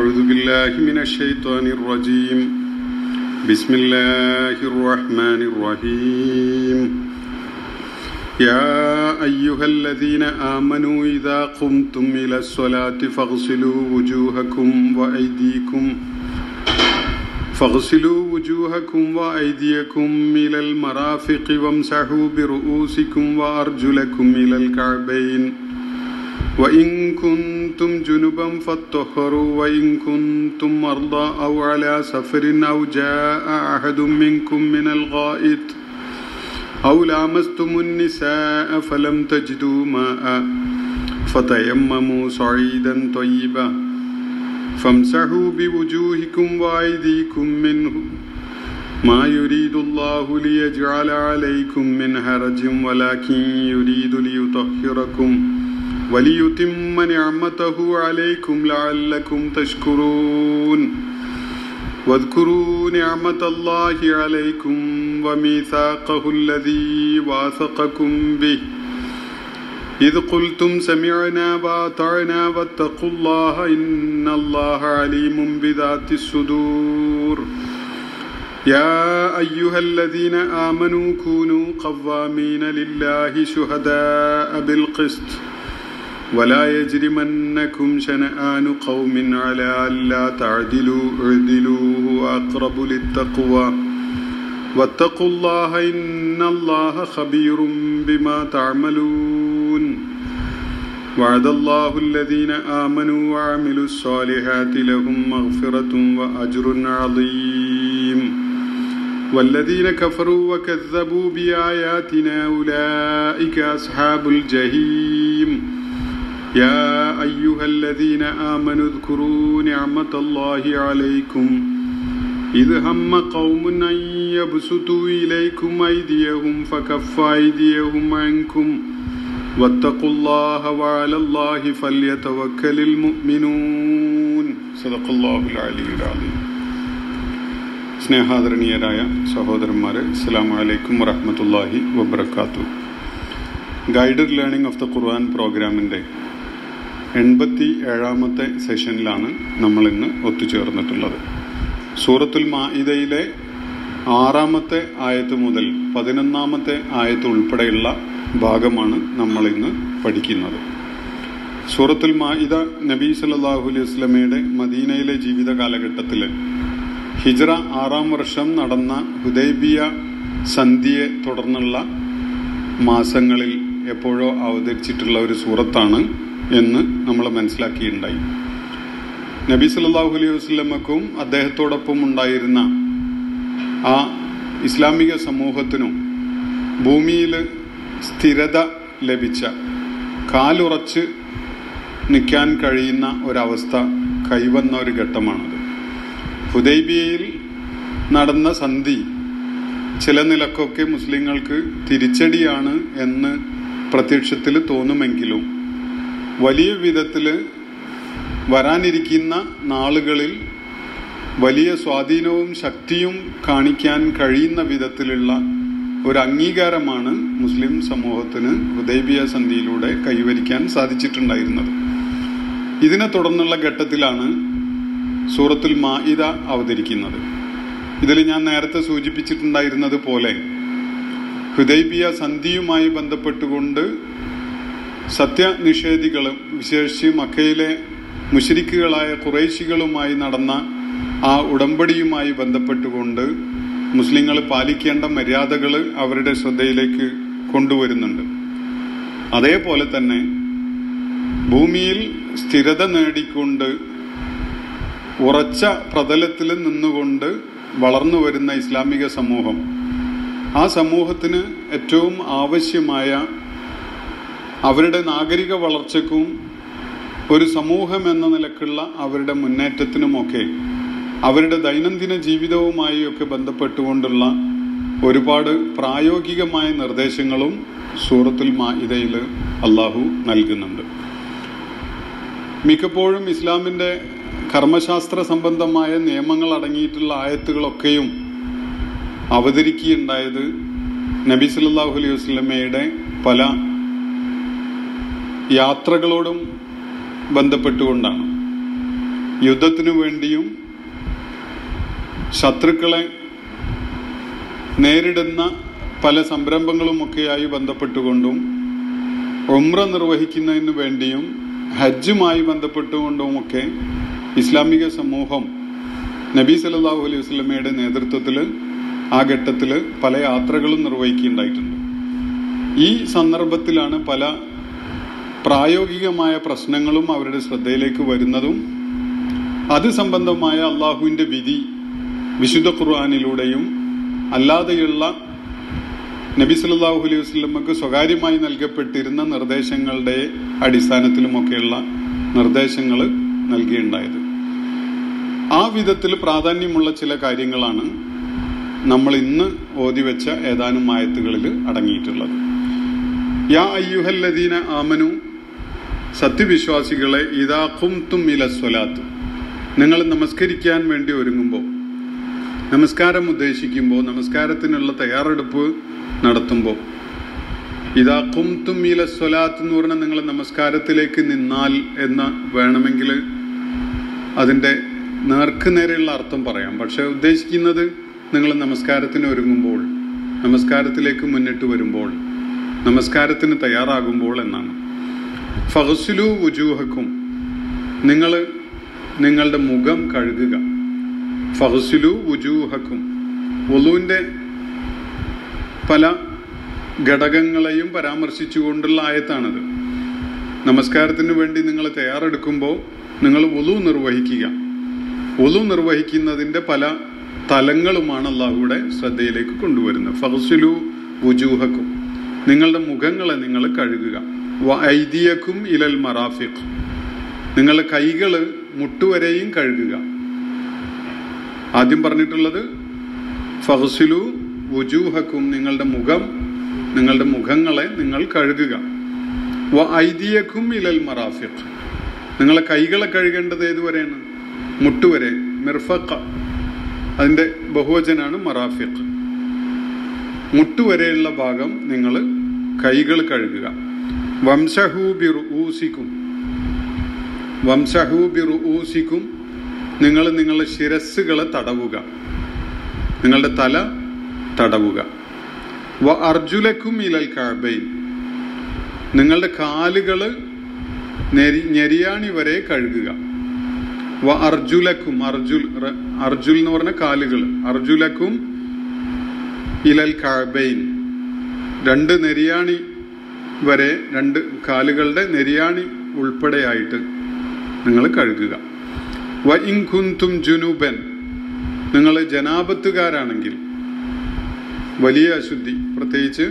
أعوذ بالله من الشيطان الرجيم بسم الله الرحمن الرحيم يا أيها الذين آمنوا إذا قمتم إلى الصلاة فاغسلوا وجوهكم وأيديكم إلى المرافق وامسحوا برؤوسكم وأرجلكم إلى الكعبين وإن كنتم جنبا فاطهروا وإن كنتم مرضى أو على سفر أو جاء أحد منكم من الغائط أو لامستم النساء فلم تجدوا ماء فتيمموا صعيدا طيبا فامسحوا بوجوهكم وأيديكم منه ما يريد الله ليجعل عليكم من حرج ولكن يريد ليطهركم وليتم نعمته عليكم لعلكم تشكرون واذكروا نعمة الله عليكم وميثاقه الذي واثقكم به إذ قلتم سمعنا وأطعنا واتقوا الله إن الله عليم بذات الصدور يا أيها الذين آمنوا كونوا قوامين لله شهداء بالقسط ولا يجرمنكم شنآن قوم على ألا تعدلوا اعدلوا هو أقرب للتقوى واتقوا الله إن الله خبير بما تعملون وعد الله الذين آمنوا وعملوا الصالحات لهم مغفرة وأجر عظيم والذين كفروا وكذبوا بآياتنا أولئك أصحاب الجحيم يا أيها الذين آمنوا اذكروا نعمة الله عليكم إذ هم قوم أن يبسطوا إليكم أيديهم فكف أيديهم عنكم واتقوا الله وعلى الله فليتوكل المؤمنون صدق الله العلي العظيم. സ്നേഹാദരണീയരായ സഹോദരന്മാരെ, അസ്സലാമു അലൈക്കും വറഹ്മത്തുള്ളാഹി വബറകാതുഹു. Guided learning of the Quran പ്രോഗ്രാമിൻ്റെ 87ാമത്തെ സെഷനിലാണ് നമ്മൾ ഇന്ന് ഒത്തുചേർന്നിട്ടുള്ളത്. സൂറത്തുൽ മാഇദയിലെ 6ാമത്തെ ആയത്ത് മുതൽ 11ാമത്തെ ആയത്ത് ഉൾപ്പെടെയുള്ള ഭാഗമാണ് നമ്മൾ ഇന്ന് പഠിക്കുന്നത്. സൂറത്തുൽ മാഇദ നബി സല്ലല്ലാഹു അലൈഹി വസല്ലമയുടെ മദീനയിലെ ജീവിത കാലഘട്ടത്തിൽ ഹിജ്റ 6ാം വർഷം നടന്ന ഹുദൈബിയ സന്ധിയെ തുടർന്നുള്ള മാസങ്ങളിൽ എപ്പോഴോ അവതരിച്ചിട്ടുള്ള ഒരു സൂറത്താണ് എന്ന് നമ്മൾ മനസ്സിലാക്കിയിട്ടുണ്ടായി. നബി സല്ലല്ലാഹു അലൈഹി വസല്ലമക്കും അദ്ദേഹത്തോടൊപ്പം ഉണ്ടായിരുന്ന ആ ഇസ്ലാമിക സമൂഹത്തിനും ഭൂമിയിൽ സ്ഥിരത ലഭിച്ച, കാലുറച്ച് നിൽക്കാൻ കഴിയുന്ന ഒരവസ്ഥ കൈവന്ന ഒരു ഘട്ടമാണത്. ഹുദൈബിയയിൽ നടന്ന സന്ധി ചില നിലക്കൊക്കെ മുസ്ലിങ്ങൾക്ക് തിരിച്ചടിയാണ് എന്ന് പ്രത്യക്ഷത്തിൽ തോന്നുമെങ്കിലും വലിയ വിധത്തിൽ വരാനിരിക്കുന്ന നാളുകളിൽ വലിയ സ്വാധീനവും ശക്തിയും കാണിക്കാൻ കഴിയുന്ന വിധത്തിലുള്ള ഒരു അംഗീകാരമാണ് മുസ്ലിം സമൂഹത്തിന് ഹുദൈബിയ സന്ധിയിലൂടെ കൈവരിക്കാൻ സാധിച്ചിട്ടുണ്ടായിരുന്നത്. ഇതിനെ തുടർന്നുള്ള ഘട്ടത്തിലാണ് സൂറത്തുൽ മാഇദ അവതരിക്കുന്നത്. ഇതിൽ ഞാൻ നേരത്തെ സൂചിപ്പിച്ചിട്ടുണ്ടായിരുന്നത് പോലെ ഹുദൈബിയ സന്ധിയുമായി ബന്ധപ്പെട്ടുകൊണ്ട് സത്യനിഷേധികളും വിശേഷിച്ച് മക്കയിലെ മുശ്രിക്കുകളായ ഖുറൈശികളുമായി നടന്ന ആ ഉടമ്പടിയുമായി ബന്ധപ്പെട്ടുകൊണ്ട് മുസ്ലിങ്ങൾ പാലിക്കേണ്ട മര്യാദകൾ അവരുടെ ശ്രദ്ധയിലേക്ക് കൊണ്ടുവരുന്നുണ്ട്. അതേപോലെ തന്നെ ഭൂമിയിൽ സ്ഥിരത നേടിക്കൊണ്ട് ഉറച്ച പ്രതലത്തിൽ നിന്നുകൊണ്ട് വളർന്നു വരുന്ന ഇസ്ലാമിക സമൂഹം, ആ സമൂഹത്തിന് ഏറ്റവും ആവശ്യമായ അവരുടെ നാഗരിക വളർച്ചയ്ക്കും ഒരു സമൂഹം എന്ന നിലക്കുള്ള അവരുടെ മുന്നേറ്റത്തിനുമൊക്കെ അവരുടെ ദൈനംദിന ജീവിതവുമായി ഒക്കെ ബന്ധപ്പെട്ടുകൊണ്ടുള്ള ഒരുപാട് പ്രായോഗികമായ നിർദ്ദേശങ്ങളും സൂറത്തുൽ മാഇദയിൽ അള്ളാഹു നൽകുന്നുണ്ട്. മിക്കപ്പോഴും ഇസ്ലാമിൻ്റെ കർമ്മശാസ്ത്ര സംബന്ധമായ നിയമങ്ങൾ അടങ്ങിയിട്ടുള്ള ആയത്തുകളൊക്കെയും അവതരിക്കുകയുണ്ടായത് നബി സല്ലല്ലാഹു അലൈഹി വസല്ലമയുടെ പല യാത്രകളോടും ബന്ധപ്പെട്ടുകൊണ്ടാണ്. യുദ്ധത്തിനു വേണ്ടിയും ശത്രുക്കളെ നേരിടുന്ന പല സംരംഭങ്ങളുമൊക്കെയായി ബന്ധപ്പെട്ടുകൊണ്ടും ഉംറ നിർവഹിക്കുന്നതിന് വേണ്ടിയും ഹജ്ജുമായി ബന്ധപ്പെട്ടുകൊണ്ടുമൊക്കെ ഇസ്ലാമിക സമൂഹം നബി സല്ലല്ലാഹു അലൈഹി വസല്ലമയുടെ നേതൃത്വത്തിൽ ആ ഘട്ടത്തിൽ പല യാത്രകളും നിർവഹിക്കുകയുണ്ടായിട്ടുണ്ട്. ഈ സന്ദർഭത്തിലാണ് പല പ്രായോഗികമായ പ്രശ്നങ്ങളും അവരുടെ ശ്രദ്ധയിലേക്ക് വരുന്നതും അത് സംബന്ധമായ അള്ളാഹുവിൻ്റെ വിധി വിശുദ്ധ ഖുർആനിലൂടെയും അല്ലാതെയുള്ള നബി സല്ലല്ലാഹു അലൈഹി വസല്ലമക്ക് സ്വകാര്യമായി നൽകപ്പെട്ടിരുന്ന നിർദ്ദേശങ്ങളുടെ അടിസ്ഥാനത്തിലുമൊക്കെയുള്ള നിർദ്ദേശങ്ങൾ നൽകിയുണ്ടായത്. ആ വിധത്തിൽ പ്രാധാന്യമുള്ള ചില കാര്യങ്ങളാണ് നമ്മൾ ഇന്ന് ഓതിവെച്ച ഏതാനും ആയത്തുകളിൽ അടങ്ങിയിട്ടുള്ളത്. യാ അയ്യുഹല്ലദീന ആമനു, സത്യവിശ്വാസികളെ, ഇദാ ഖുംതും ഇലസ്വലാത്ത്, നിങ്ങൾ നമസ്കരിക്കാൻ വേണ്ടി ഒരുങ്ങുമ്പോൾ, നമസ്കാരം ഉദ്ദേശിക്കുമ്പോൾ, നമസ്കാരത്തിനുള്ള തയ്യാറെടുപ്പ് നടത്തുമ്പോൾ, ഇദാ ഖുംതും ഇലസ്വലാത്ത് എന്ന് പറഞ്ഞാൽ നിങ്ങൾ നമസ്കാരത്തിലേക്ക് നിന്നാൽ എന്ന് വേണമെങ്കിൽ അതിൻ്റെ നേർക്കുനേരെയുള്ള അർത്ഥം പറയാം. പക്ഷെ ഉദ്ദേശിക്കുന്നത് നിങ്ങൾ നമസ്കാരത്തിന് ഒരുങ്ങുമ്പോൾ, നമസ്കാരത്തിലേക്ക് മുന്നിട്ട് വരുമ്പോൾ, നമസ്കാരത്തിന് തയ്യാറാകുമ്പോൾ എന്നാണ്. ഫഗ്സിലു വുജൂഹക്കും, നിങ്ങൾ നിങ്ങളുടെ മുഖം കഴുകുക. ഫഗ്സിലു വുജൂഹക്കും, വുളൂവിൻ്റെ പല ഘടകങ്ങളെയും പരാമർശിച്ചുകൊണ്ടുള്ള ആയത്താണത്. നമസ്കാരത്തിന് വേണ്ടി നിങ്ങൾ തയ്യാറെടുക്കുമ്പോൾ നിങ്ങൾ വുളൂ നിർവഹിക്കുക. വുളൂ നിർവഹിക്കുന്നതിൻ്റെ പല തലങ്ങളുമാണ് അല്ലാഹുവിടെ ശ്രദ്ധയിലേക്ക് കൊണ്ടുവരുന്നത്. ഫഗ്സിലു വുജൂഹക്കും, നിങ്ങളുടെ മുഖങ്ങളെ നിങ്ങൾ കഴുകുക. വഅയ്ദിയക്കും ഇലൽ മറാഫിഖ്, നിങ്ങളുടെ കൈകൾ മുട്ടുവരെയും കഴുകുക. ആദ്യം പറഞ്ഞിട്ടുള്ളത് ഫഗ്സിലു വുജൂഹക്കും, നിങ്ങളുടെ മുഖങ്ങളെ നിങ്ങൾ കഴുകുക. വഅയ്ദിയക്കും ഇലൽ മറാഫിഖ്, നിങ്ങളെ കൈകളെ കഴുകേണ്ടത് ഏതുവരെയാണ്? മുട്ടുവരെ. മിർഫഖ അതിൻ്റെ ബഹുവചനാണ് മറാഫിഖ്. മുട്ടുവരെയുള്ള ഭാഗം നിങ്ങൾ കൈകൾ കഴുകുക. വംസഹൂ ബിറുഊസിക്കും, നിങ്ങൾ നിങ്ങളുടെ ശിരസ്സുകളെ തടവുക, നിങ്ങളുടെ തല തടവുക. വ അർജുലക്കും ഇലൽ കഅബൈൻ, നിങ്ങളുടെ കാലുകൾ ഞെരിയാണി വരെ കഴുകുക. വ അർജുലക്കും, അർജുൽ എന്ന് പറഞ്ഞ കാലുകൾ, അർജുലക്കും ഇലൽ കഅബൈൻ, രണ്ട് നെരിയാണി വരെ, രണ്ട് കാലുകളുടെ നെരിയാണി ഉൾപ്പെടെയായിട്ട് നിങ്ങൾ കഴുകുക. വ ഇൻ കുന്തും ജുനൂബൻ, നിങ്ങൾ ജനാപത്തുകാരാണെങ്കിൽ, വലിയ അശുദ്ധി, പ്രത്യേകിച്ച്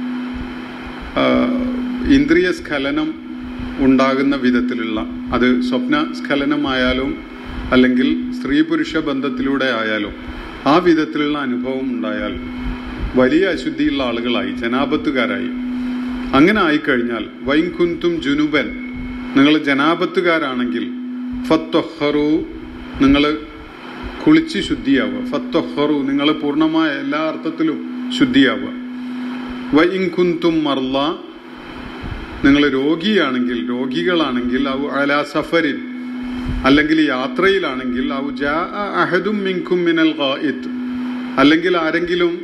ഇന്ദ്രിയ സ്ഖലനം ഉണ്ടാകുന്ന വിധത്തിലുള്ള, അത് സ്വപ്ന സ്ഖലനമായാലും അല്ലെങ്കിൽ സ്ത്രീ പുരുഷ ബന്ധത്തിലൂടെ ആയാലും ആ വിധത്തിലുള്ള അനുഭവം ഉണ്ടായാൽ വലിയ അശുദ്ധിയുള്ള ആളുകളായി, ജനാപത്തുകാരായി. അങ്ങനെ ആയിക്കഴിഞ്ഞാൽ വൈൻ കുന്തും ജുനുബൻ, നിങ്ങൾ ജനാപത്തുകാരാണെങ്കിൽ ഫത്വഹറു, നിങ്ങൾ കുളിച്ച് ശുദ്ധിയാവുക. ഫത്വഹറു, നിങ്ങൾ പൂർണ്ണമായ എല്ലാ അർത്ഥത്തിലും ശുദ്ധിയാവുക. വൈൻ കുന്തും മർള, നിങ്ങൾ രോഗികളാണെങ്കിൽ ഔ അലാ സഫരിൻ, അല്ലെങ്കിൽ യാത്രയിലാണെങ്കിൽ, ഔ ജാ അഹദും മിൻകും മിനൽ ഗായിത്ത്, അല്ലെങ്കിൽ ആരെങ്കിലും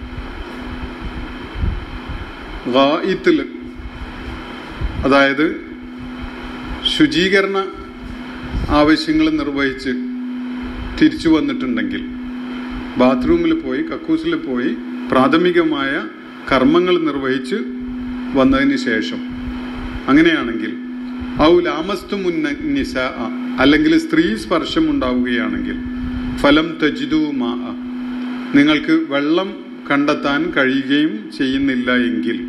ഗായിത്തിൽ, അതായത് ശുചീകരണ ആവശ്യങ്ങൾ നിർവഹിച്ച് തിരിച്ചു വന്നിട്ടുണ്ടെങ്കിൽ, ബാത്റൂമിൽ പോയി, കക്കൂസിൽ പോയി പ്രാഥമികമായ കർമ്മങ്ങൾ നിർവഹിച്ച് വന്നതിന് ശേഷം, അങ്ങനെയാണെങ്കിൽ, ഔ ലാമസ്തുമുൻ നിസാ, അല്ലെങ്കിൽ സ്ത്രീ സ്പർശം ഉണ്ടാവുകയാണെങ്കിൽ, ഫലം തജിദു മാ, നിങ്ങൾക്ക് വെള്ളം കണ്ടെത്താൻ കഴിയുകയും ചെയ്യുന്നില്ല എങ്കിൽ,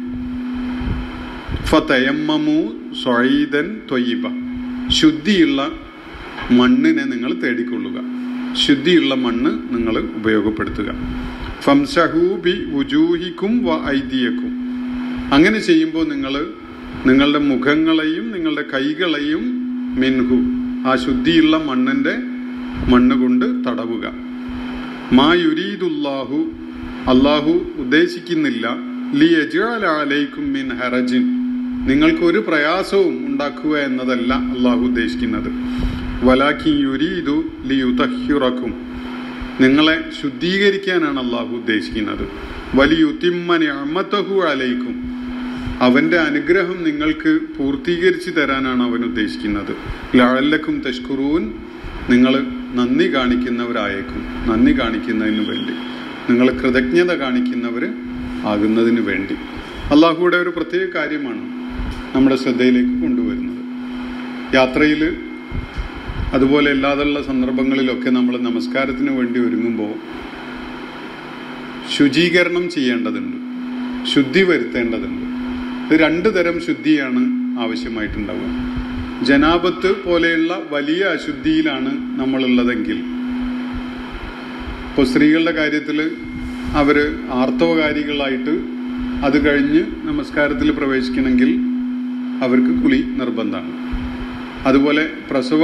ഫതയമ്മമു സ്വഈദൻ ത്വയ്യിബ, ശുദ്ധിയുള്ള മണ്ണിനെ നിങ്ങൾ തേടിക്കൊള്ളുക, ശുദ്ധിയുള്ള മണ്ണ് നിങ്ങൾ ഉപയോഗപ്പെടുത്തുക. ഫംസഹൂ ബി വുജൂഹിക്കും വ ഐദിയക്കും, അങ്ങനെ ചെയ്യുമ്പോൾ നിങ്ങളുടെ മുഖങ്ങളെയും നിങ്ങളുടെ കൈകളെയും മിൻഹു, ആ ശുദ്ധിയുള്ള മണ്ണ് കൊണ്ട് തടവുക. മാ യുരീദുല്ലാഹു, അല്ലാഹു ഉദ്ദേശിക്കുന്നില്ല, ലിയജ്അല അലൈക്കും മിൻ ഹറജിൻ, നിങ്ങൾക്കൊരു പ്രയാസവും ഉണ്ടാക്കുക എന്നതല്ല അല്ലാഹു ഉദ്ദേശിക്കുന്നത്. വലാകിൻ യുരീദു ലിയുതഹിറക്കും, നിങ്ങളെ ശുദ്ധീകരിക്കാനാണ് അള്ളാഹു ഉദ്ദേശിക്കുന്നത്. വലിയുതിമ്മ നിഅമതഹു അലൈക്കും, അവന്റെ അനുഗ്രഹം നിങ്ങൾക്ക് പൂർത്തീകരിച്ചു തരാനാണ് അവൻ ഉദ്ദേശിക്കുന്നത്. ലഅല്ലക്കും തഷ്കുറൂൻ, നിങ്ങൾ നന്ദി കാണിക്കുന്നവരായേക്കും, നന്ദി കാണിക്കുന്നതിന് വേണ്ടി, നിങ്ങൾ കൃതജ്ഞത കാണിക്കുന്നവർ ആകുന്നതിന് വേണ്ടി. അള്ളാഹുയുടെ ഒരു പ്രത്യേക കാര്യമാണ് നമ്മുടെ ശ്രദ്ധയിലേക്ക് കൊണ്ടുവരുന്നത്. യാത്രയിൽ അതുപോലെ അല്ലാതുള്ള സന്ദർഭങ്ങളിലൊക്കെ നമ്മൾ നമസ്കാരത്തിന് വേണ്ടി ഒരുങ്ങുമ്പോൾ ശുചീകരണം ചെയ്യേണ്ടതുണ്ട്, ശുദ്ധി വരുത്തേണ്ടതുണ്ട്. ഇത് 2 തരം ശുദ്ധിയാണ് ആവശ്യമായിട്ടുണ്ടാവുക. ജനാബത്ത് പോലെയുള്ള വലിയ അശുദ്ധിയിലാണ് നമ്മളുള്ളതെങ്കിൽ, ഇപ്പോൾ സ്ത്രീകളുടെ കാര്യത്തിൽ അവർ ആർത്തവകാരികളായിട്ട് അത് കഴിഞ്ഞ് നമസ്കാരത്തിൽ പ്രവേശിക്കണമെങ്കിൽ അവർക്ക് കുളി നിർബന്ധമാണ്. അതുപോലെ പ്രസവ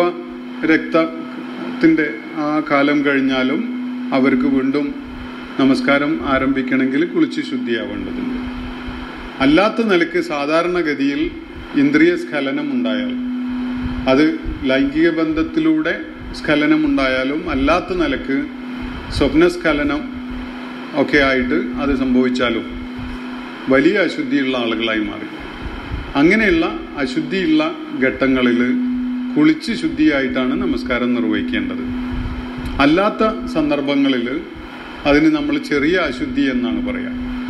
രക്തത്തിൻ്റെ ആ കാലം കഴിഞ്ഞാലും അവർക്ക് വീണ്ടും നമസ്കാരം ആരംഭിക്കണമെങ്കിൽ കുളിച്ച് ശുദ്ധിയാവേണ്ടതുണ്ട്. അല്ലാത്ത നിലക്ക് സാധാരണഗതിയിൽ ഇന്ദ്രിയ സ്ഖലനം ഉണ്ടായാൽ, അത് ലൈംഗിക ബന്ധത്തിലൂടെ സ്ഖലനം ഉണ്ടായാലും അല്ലാത്ത നിലക്ക് സ്വപ്നസ്ഖലനം ഒക്കെ ആയിട്ട് അത് സംഭവിച്ചാലും വലിയ അശുദ്ധിയുള്ള ആളുകളായി മാറി. അങ്ങനെയുള്ള അശുദ്ധിയുള്ള ഘട്ടങ്ങളിൽ കുളിച്ച് ശുദ്ധിയായിട്ടാണ് നമസ്കാരം നിർവഹിക്കേണ്ടത്. അല്ലാത്ത സന്ദർഭങ്ങളിൽ അതിന് നമ്മൾ ചെറിയ അശുദ്ധി എന്നാണ് പറയുക.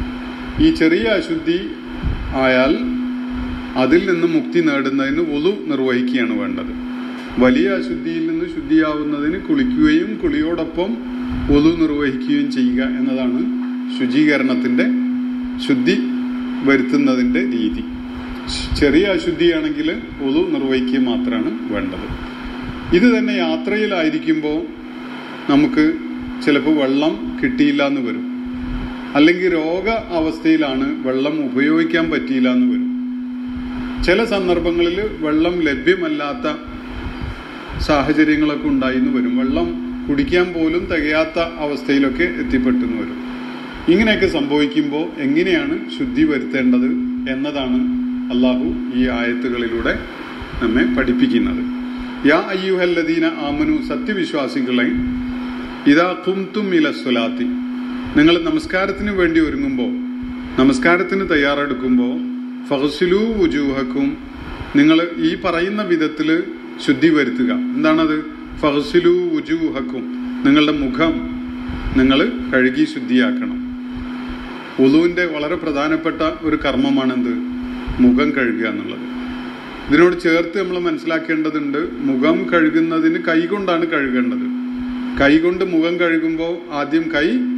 ഈ ചെറിയ അശുദ്ധി ആയാൽ അതിൽ നിന്ന് മുക്തി നേടുന്നതിന് വുളു നിർവഹിക്കുകയാണ് വേണ്ടത്. വലിയ അശുദ്ധിയിൽ നിന്ന് ശുദ്ധിയാവുന്നതിന് കുളിക്കുകയും കുളിയോടൊപ്പം വുളു നിർവഹിക്കുകയും ചെയ്യുക എന്നതാണ് ശുചീകരണത്തിന്റെ, ശുദ്ധി വരുത്തുന്നതിന്റെ രീതി. ചെറിയ അശുദ്ധിയാണെങ്കിൽ വുളു നിർവഹിക്കുക മാത്രമാണ് വേണ്ടത്. ഇത് തന്നെ യാത്രയിലായിരിക്കുമ്പോൾ നമുക്ക് ചിലപ്പോൾ വെള്ളം കിട്ടിയില്ല എന്ന് വരും, അല്ലെങ്കിൽ രോഗ അവസ്ഥയിലാണ് വെള്ളം ഉപയോഗിക്കാൻ പറ്റിയില്ല എന്ന് വരും. ചില സന്ദർഭങ്ങളിൽ വെള്ളം ലഭ്യമല്ലാത്ത സാഹചര്യങ്ങളൊക്കെ ഉണ്ടായിന്ന് വരും. വെള്ളം കുടിക്കാൻ പോലും തികയാത്ത അവസ്ഥയിലൊക്കെ എത്തിപ്പെട്ടെന്ന് വരും. ഇങ്ങനെയൊക്കെ സംഭവിക്കുമ്പോൾ എങ്ങനെയാണ് ശുദ്ധി വരുത്തേണ്ടത് എന്നതാണ് അള്ളാഹു ഈ ആയത്തുകളിലൂടെ നമ്മെ പഠിപ്പിക്കുന്നത്. യാ അയ്യുഹല്ലദീന ആമനു, സത്യവിശ്വാസികളെ, ഇദാ ഖുംതും ഇല സ്വലാത്തി, നിങ്ങൾ നമസ്കാരത്തിന് വേണ്ടി ഒരുങ്ങുമ്പോൾ, നമസ്കാരത്തിന് തയ്യാറെടുക്കുമ്പോൾ, ഫഗ്സിലൂ വുജൂഹക്കും, നിങ്ങൾ ഈ പറയുന്ന വിധത്തിൽ ശുദ്ധി വരുത്തുക. എന്താണത്? ഫഗ്സിലൂ വുജൂഹക്കും, നിങ്ങളുടെ മുഖം നിങ്ങൾ കഴുകി ശുദ്ധിയാക്കണം. വുളുവിന്റെ വളരെ പ്രധാനപ്പെട്ട ഒരു കർമ്മമാണെന്ത്? മുഖം കഴുകുക എന്നുള്ളത്. ഇതിനോട് ചേർത്ത് നമ്മൾ മനസ്സിലാക്കേണ്ടതുണ്ട്, മുഖം കഴുകുന്നതിന് കൈകൊണ്ടാണ് കഴുകേണ്ടത്. കൈകൊണ്ട് മുഖം കഴുകുമ്പോൾ ആദ്യം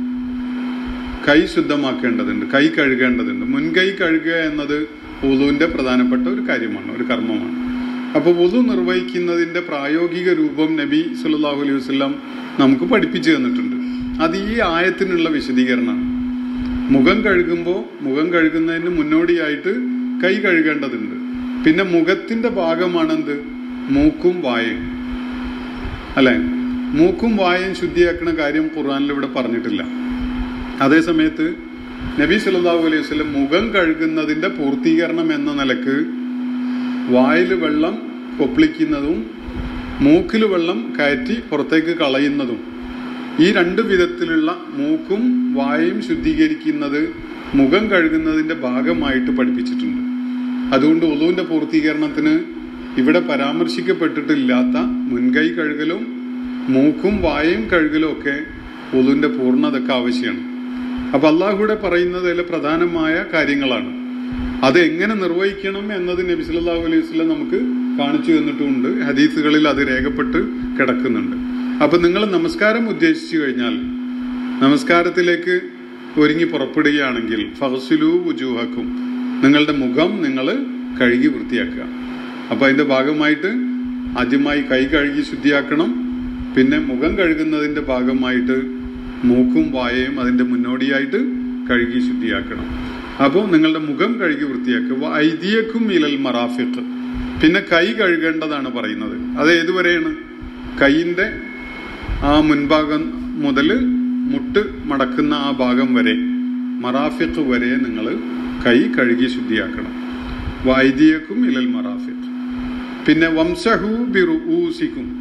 കൈ ശുദ്ധമാക്കേണ്ടതുണ്ട്, കൈ കഴുകേണ്ടതുണ്ട്. മുൻകൈ കഴുകുക എന്നത് വുളുവിന്റെ പ്രധാനപ്പെട്ട ഒരു കാര്യമാണ്, ഒരു കർമ്മമാണ്. അപ്പോൾ വുളു നിർവഹിക്കുന്നതിന്റെ പ്രായോഗിക രൂപം നബി സല്ലല്ലാഹു അലൈഹി വസല്ലം നമുക്ക് പഠിപ്പിച്ചു തന്നിട്ടുണ്ട്. അത് ഈ ആയത്തിനുള്ള വിശദീകരണമാണ്. മുഖം കഴുകുമ്പോൾ മുഖം കഴുകുന്നതിന് മുന്നോടിയായിട്ട് കൈ കഴുകേണ്ടതുണ്ട്. പിന്നെ മുഖത്തിന്റെ ഭാഗമാണെന്ത്? മൂക്കും വായയും, അല്ലെ? മൂക്കും വായയും ശുദ്ധിയാക്കുന്ന കാര്യം ഖുർആനിൽ ഇവിടെ പറഞ്ഞിട്ടില്ല. അതേസമയത്ത് നബി സല്ലല്ലാഹു അലൈഹി വസല്ലം മുഖം കഴുകുന്നതിന്റെ പൂർത്തീകരണം എന്ന നിലക്ക് വായിൽ വെള്ളം കൊപ്പിളിക്കുന്നതും മൂക്കിൽ വെള്ളം കയറ്റി പുറത്തേക്ക് കളയുന്നതും, ഈ 2 വിധത്തിലുള്ള മൂക്കും വായയും ശുദ്ധീകരിക്കുന്നത് മുഖം കഴുകുന്നതിന്റെ ഭാഗമായിട്ട് പഠിപ്പിച്ചിട്ടുണ്ട്. അതുകൊണ്ട് വുളുവിന്റെ പൂർത്തീകരണത്തിന് ഇവിടെ പരാമർശിക്കപ്പെട്ടിട്ടില്ലാത്ത മുൻകൈ കഴുകലും മൂക്കും വായയും കഴുകലും ഒക്കെ വുളുവിന്റെ പൂർണ്ണതയ്ക്ക് ആവശ്യമാണ്. അപ്പൊ അള്ളാഹുവിടെ പറയുന്നത് അതിലെ പ്രധാനമായ കാര്യങ്ങളാണ്. അത് എങ്ങനെ നിർവഹിക്കണം എന്നത് നബി സല്ലല്ലാഹു അലൈഹി വസല്ലം നമുക്ക് കാണിച്ചു തന്നിട്ടുമുണ്ട്. ഹദീസുകളിൽ അത് രേഖപ്പെട്ട് കിടക്കുന്നുണ്ട്. അപ്പൊ നിങ്ങൾ നമസ്കാരം ഉദ്ദേശിച്ചു കഴിഞ്ഞാൽ, നമസ്കാരത്തിലേക്ക് ഒരുങ്ങി പുറപ്പെടുകയാണെങ്കിൽ ഫഗ്സിലൂ വുജൂഹക്കും, നിങ്ങളുടെ മുഖം നിങ്ങൾ കഴുകി വൃത്തിയാക്കുക. അപ്പൊ അതിന്റെ ഭാഗമായിട്ട് ആദ്യമായി കൈ കഴുകി ശുദ്ധിയാക്കണം. പിന്നെ മുഖം കഴുകുന്നതിന്റെ ഭാഗമായിട്ട് മൂക്കും വായയും അതിന്റെ മുന്നോടിയായിട്ട് കഴുകി ശുദ്ധിയാക്കണം. അപ്പോൾ നിങ്ങളുടെ മുഖം കഴുകി വൃത്തിയാക്കുക. ഐദിയക്കും ഇലൽ മറാഫിഖ്, പിന്നെ കൈ കഴുകേണ്ടതാണ് പറയുന്നത്. അത് ഏതുവരെയാണ്? കൈയിന്റെ ആ മുൻഭാഗം മുതൽ മുട്ട് മടക്കുന്ന ആ ഭാഗം വരെ, മറാഫിഖ് വരെ നിങ്ങൾ കൈ കഴുകി ശുദ്ധിയാക്കണം. വൈദിയക്കും ഇലൽ മറാഫിഖ്. പിന്നെ വംസഹു ബിറുഊസിക്കും,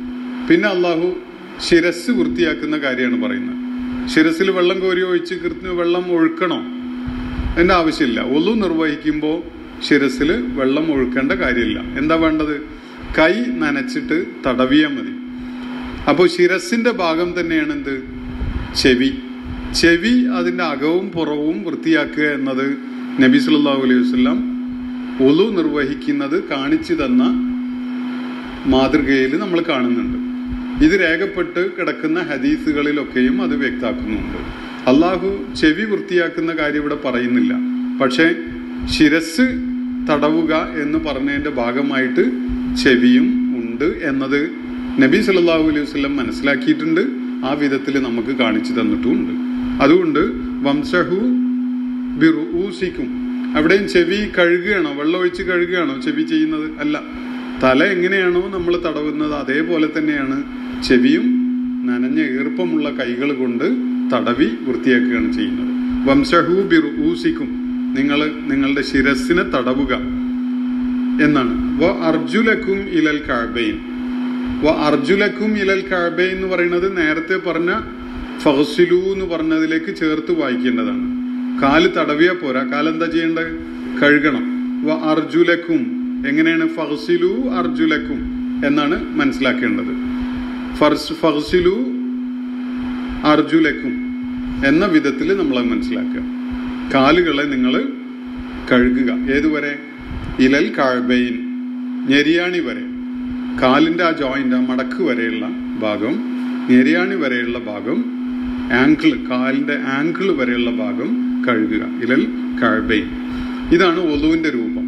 പിന്നെ അള്ളാഹു ശിരസ് വൃത്തിയാക്കുന്ന കാര്യമാണ് പറയുന്നത്. ശിരസിൽ വെള്ളം കോരി ഒഴിച്ച് വെള്ളം ഒഴുക്കണോ? അതിന്റെ ആവശ്യമില്ല. ഒളു നിർവഹിക്കുമ്പോൾ ശിരസിൽ വെള്ളം ഒഴുക്കേണ്ട കാര്യമില്ല. എന്താ വേണ്ടത്? കൈ നനച്ചിട്ട് തടവിയാൽ മതി. അപ്പോൾ ശിരസിന്റെ ഭാഗം തന്നെയാണ് എന്ത്? ചെവി. ചെവി അതിന്റെ അകവും പുറവും വൃത്തിയാക്കുക എന്നത് നബി സല്ലല്ലാഹു അലൈഹി വസല്ലം ഒളു നിർവഹിക്കുന്നത് കാണിച്ചു തന്ന മാതൃകയിൽ നമ്മൾ കാണുന്നുണ്ട്. ഇത് രേഖപ്പെട്ട് കിടക്കുന്ന ഹദീസുകളിലൊക്കെയും അത് വ്യക്തമാക്കുന്നുണ്ട്. അള്ളാഹു ചെവി വൃത്തിയാക്കുന്ന കാര്യം ഇവിടെ പറയുന്നില്ല. പക്ഷെ ശിരസ് തടവുക എന്ന് പറഞ്ഞതിന്റെ ഭാഗമായിട്ട് ചെവിയും ഉണ്ട് എന്നത് നബി സല്ലല്ലാഹു അലൈഹി വസല്ലം മനസ്സിലാക്കിയിട്ടുണ്ട്. ആ വിധത്തിൽ നമുക്ക് കാണിച്ചു തന്നിട്ടുമുണ്ട്. അതുകൊണ്ട് വംസഹു ബിറുഊസിക്കും, അവിടെയും ചെവി കഴുകുകയാണോ? വെള്ളം ഒഴിച്ച് കഴുകുകയാണോ ചെവി ചെയ്യുന്നത്? അല്ല. തല എങ്ങനെയാണോ നമ്മൾ തടവുന്നത് അതേപോലെ തന്നെയാണ് ചെവിയും നനഞ്ഞ ഈർപ്പമുള്ള കൈകൾ കൊണ്ട് തടവി വൃത്തിയാക്കുകയാണ് ചെയ്യുന്നത്. വംസഹു ബിറുഊസിക്കും, നിങ്ങളുടെ ശിരസിനെ തടവുക എന്നാണ്. വ അർജുലക്കും ഇലൽ കഅബൈൻ. വ അർജുലക്കും ഇലൽ കഅബൈൻ എന്ന് പറയുന്നത് നേരത്തെ പറഞ്ഞ ഫഗ്സിലു എന്ന് പറഞ്ഞതിലേക്ക് ചേർത്ത് വായിക്കേണ്ടതാണ്. കാല് തടവിയാ പോരാ. കാലെന്താ ചെയ്യേണ്ടത്? കഴുകണം. വ അർജുലക്കും എങ്ങനെയാണ്? ഫഗ്സിലു അർജുലക്കും എന്നാണ് മനസ്സിലാക്കേണ്ടത്. ഫഗ്സിലു അർജുലക്കും എന്ന വിധത്തിൽ നമ്മൾ മനസ്സിലാക്കുക. കാലുകളെ നിങ്ങൾ കഴുകുക. ഏതുവരെ? ഇലൽ കഅബൈൻ, ഞെരിയാണി വരെ. കാലിന്റെ ആ ജോയിന്റ്, ആ മടക്ക് വരെയുള്ള ഭാഗം, ഞെരിയാണി വരെയുള്ള ഭാഗം, ആങ്കിൾ, കാലിന്റെ ആങ്കിൾ വരെയുള്ള ഭാഗം കഴുകുക. ഇലൽ കഅബൈൻ. ഇതാണ് വുളുവിന്റെ രൂപം.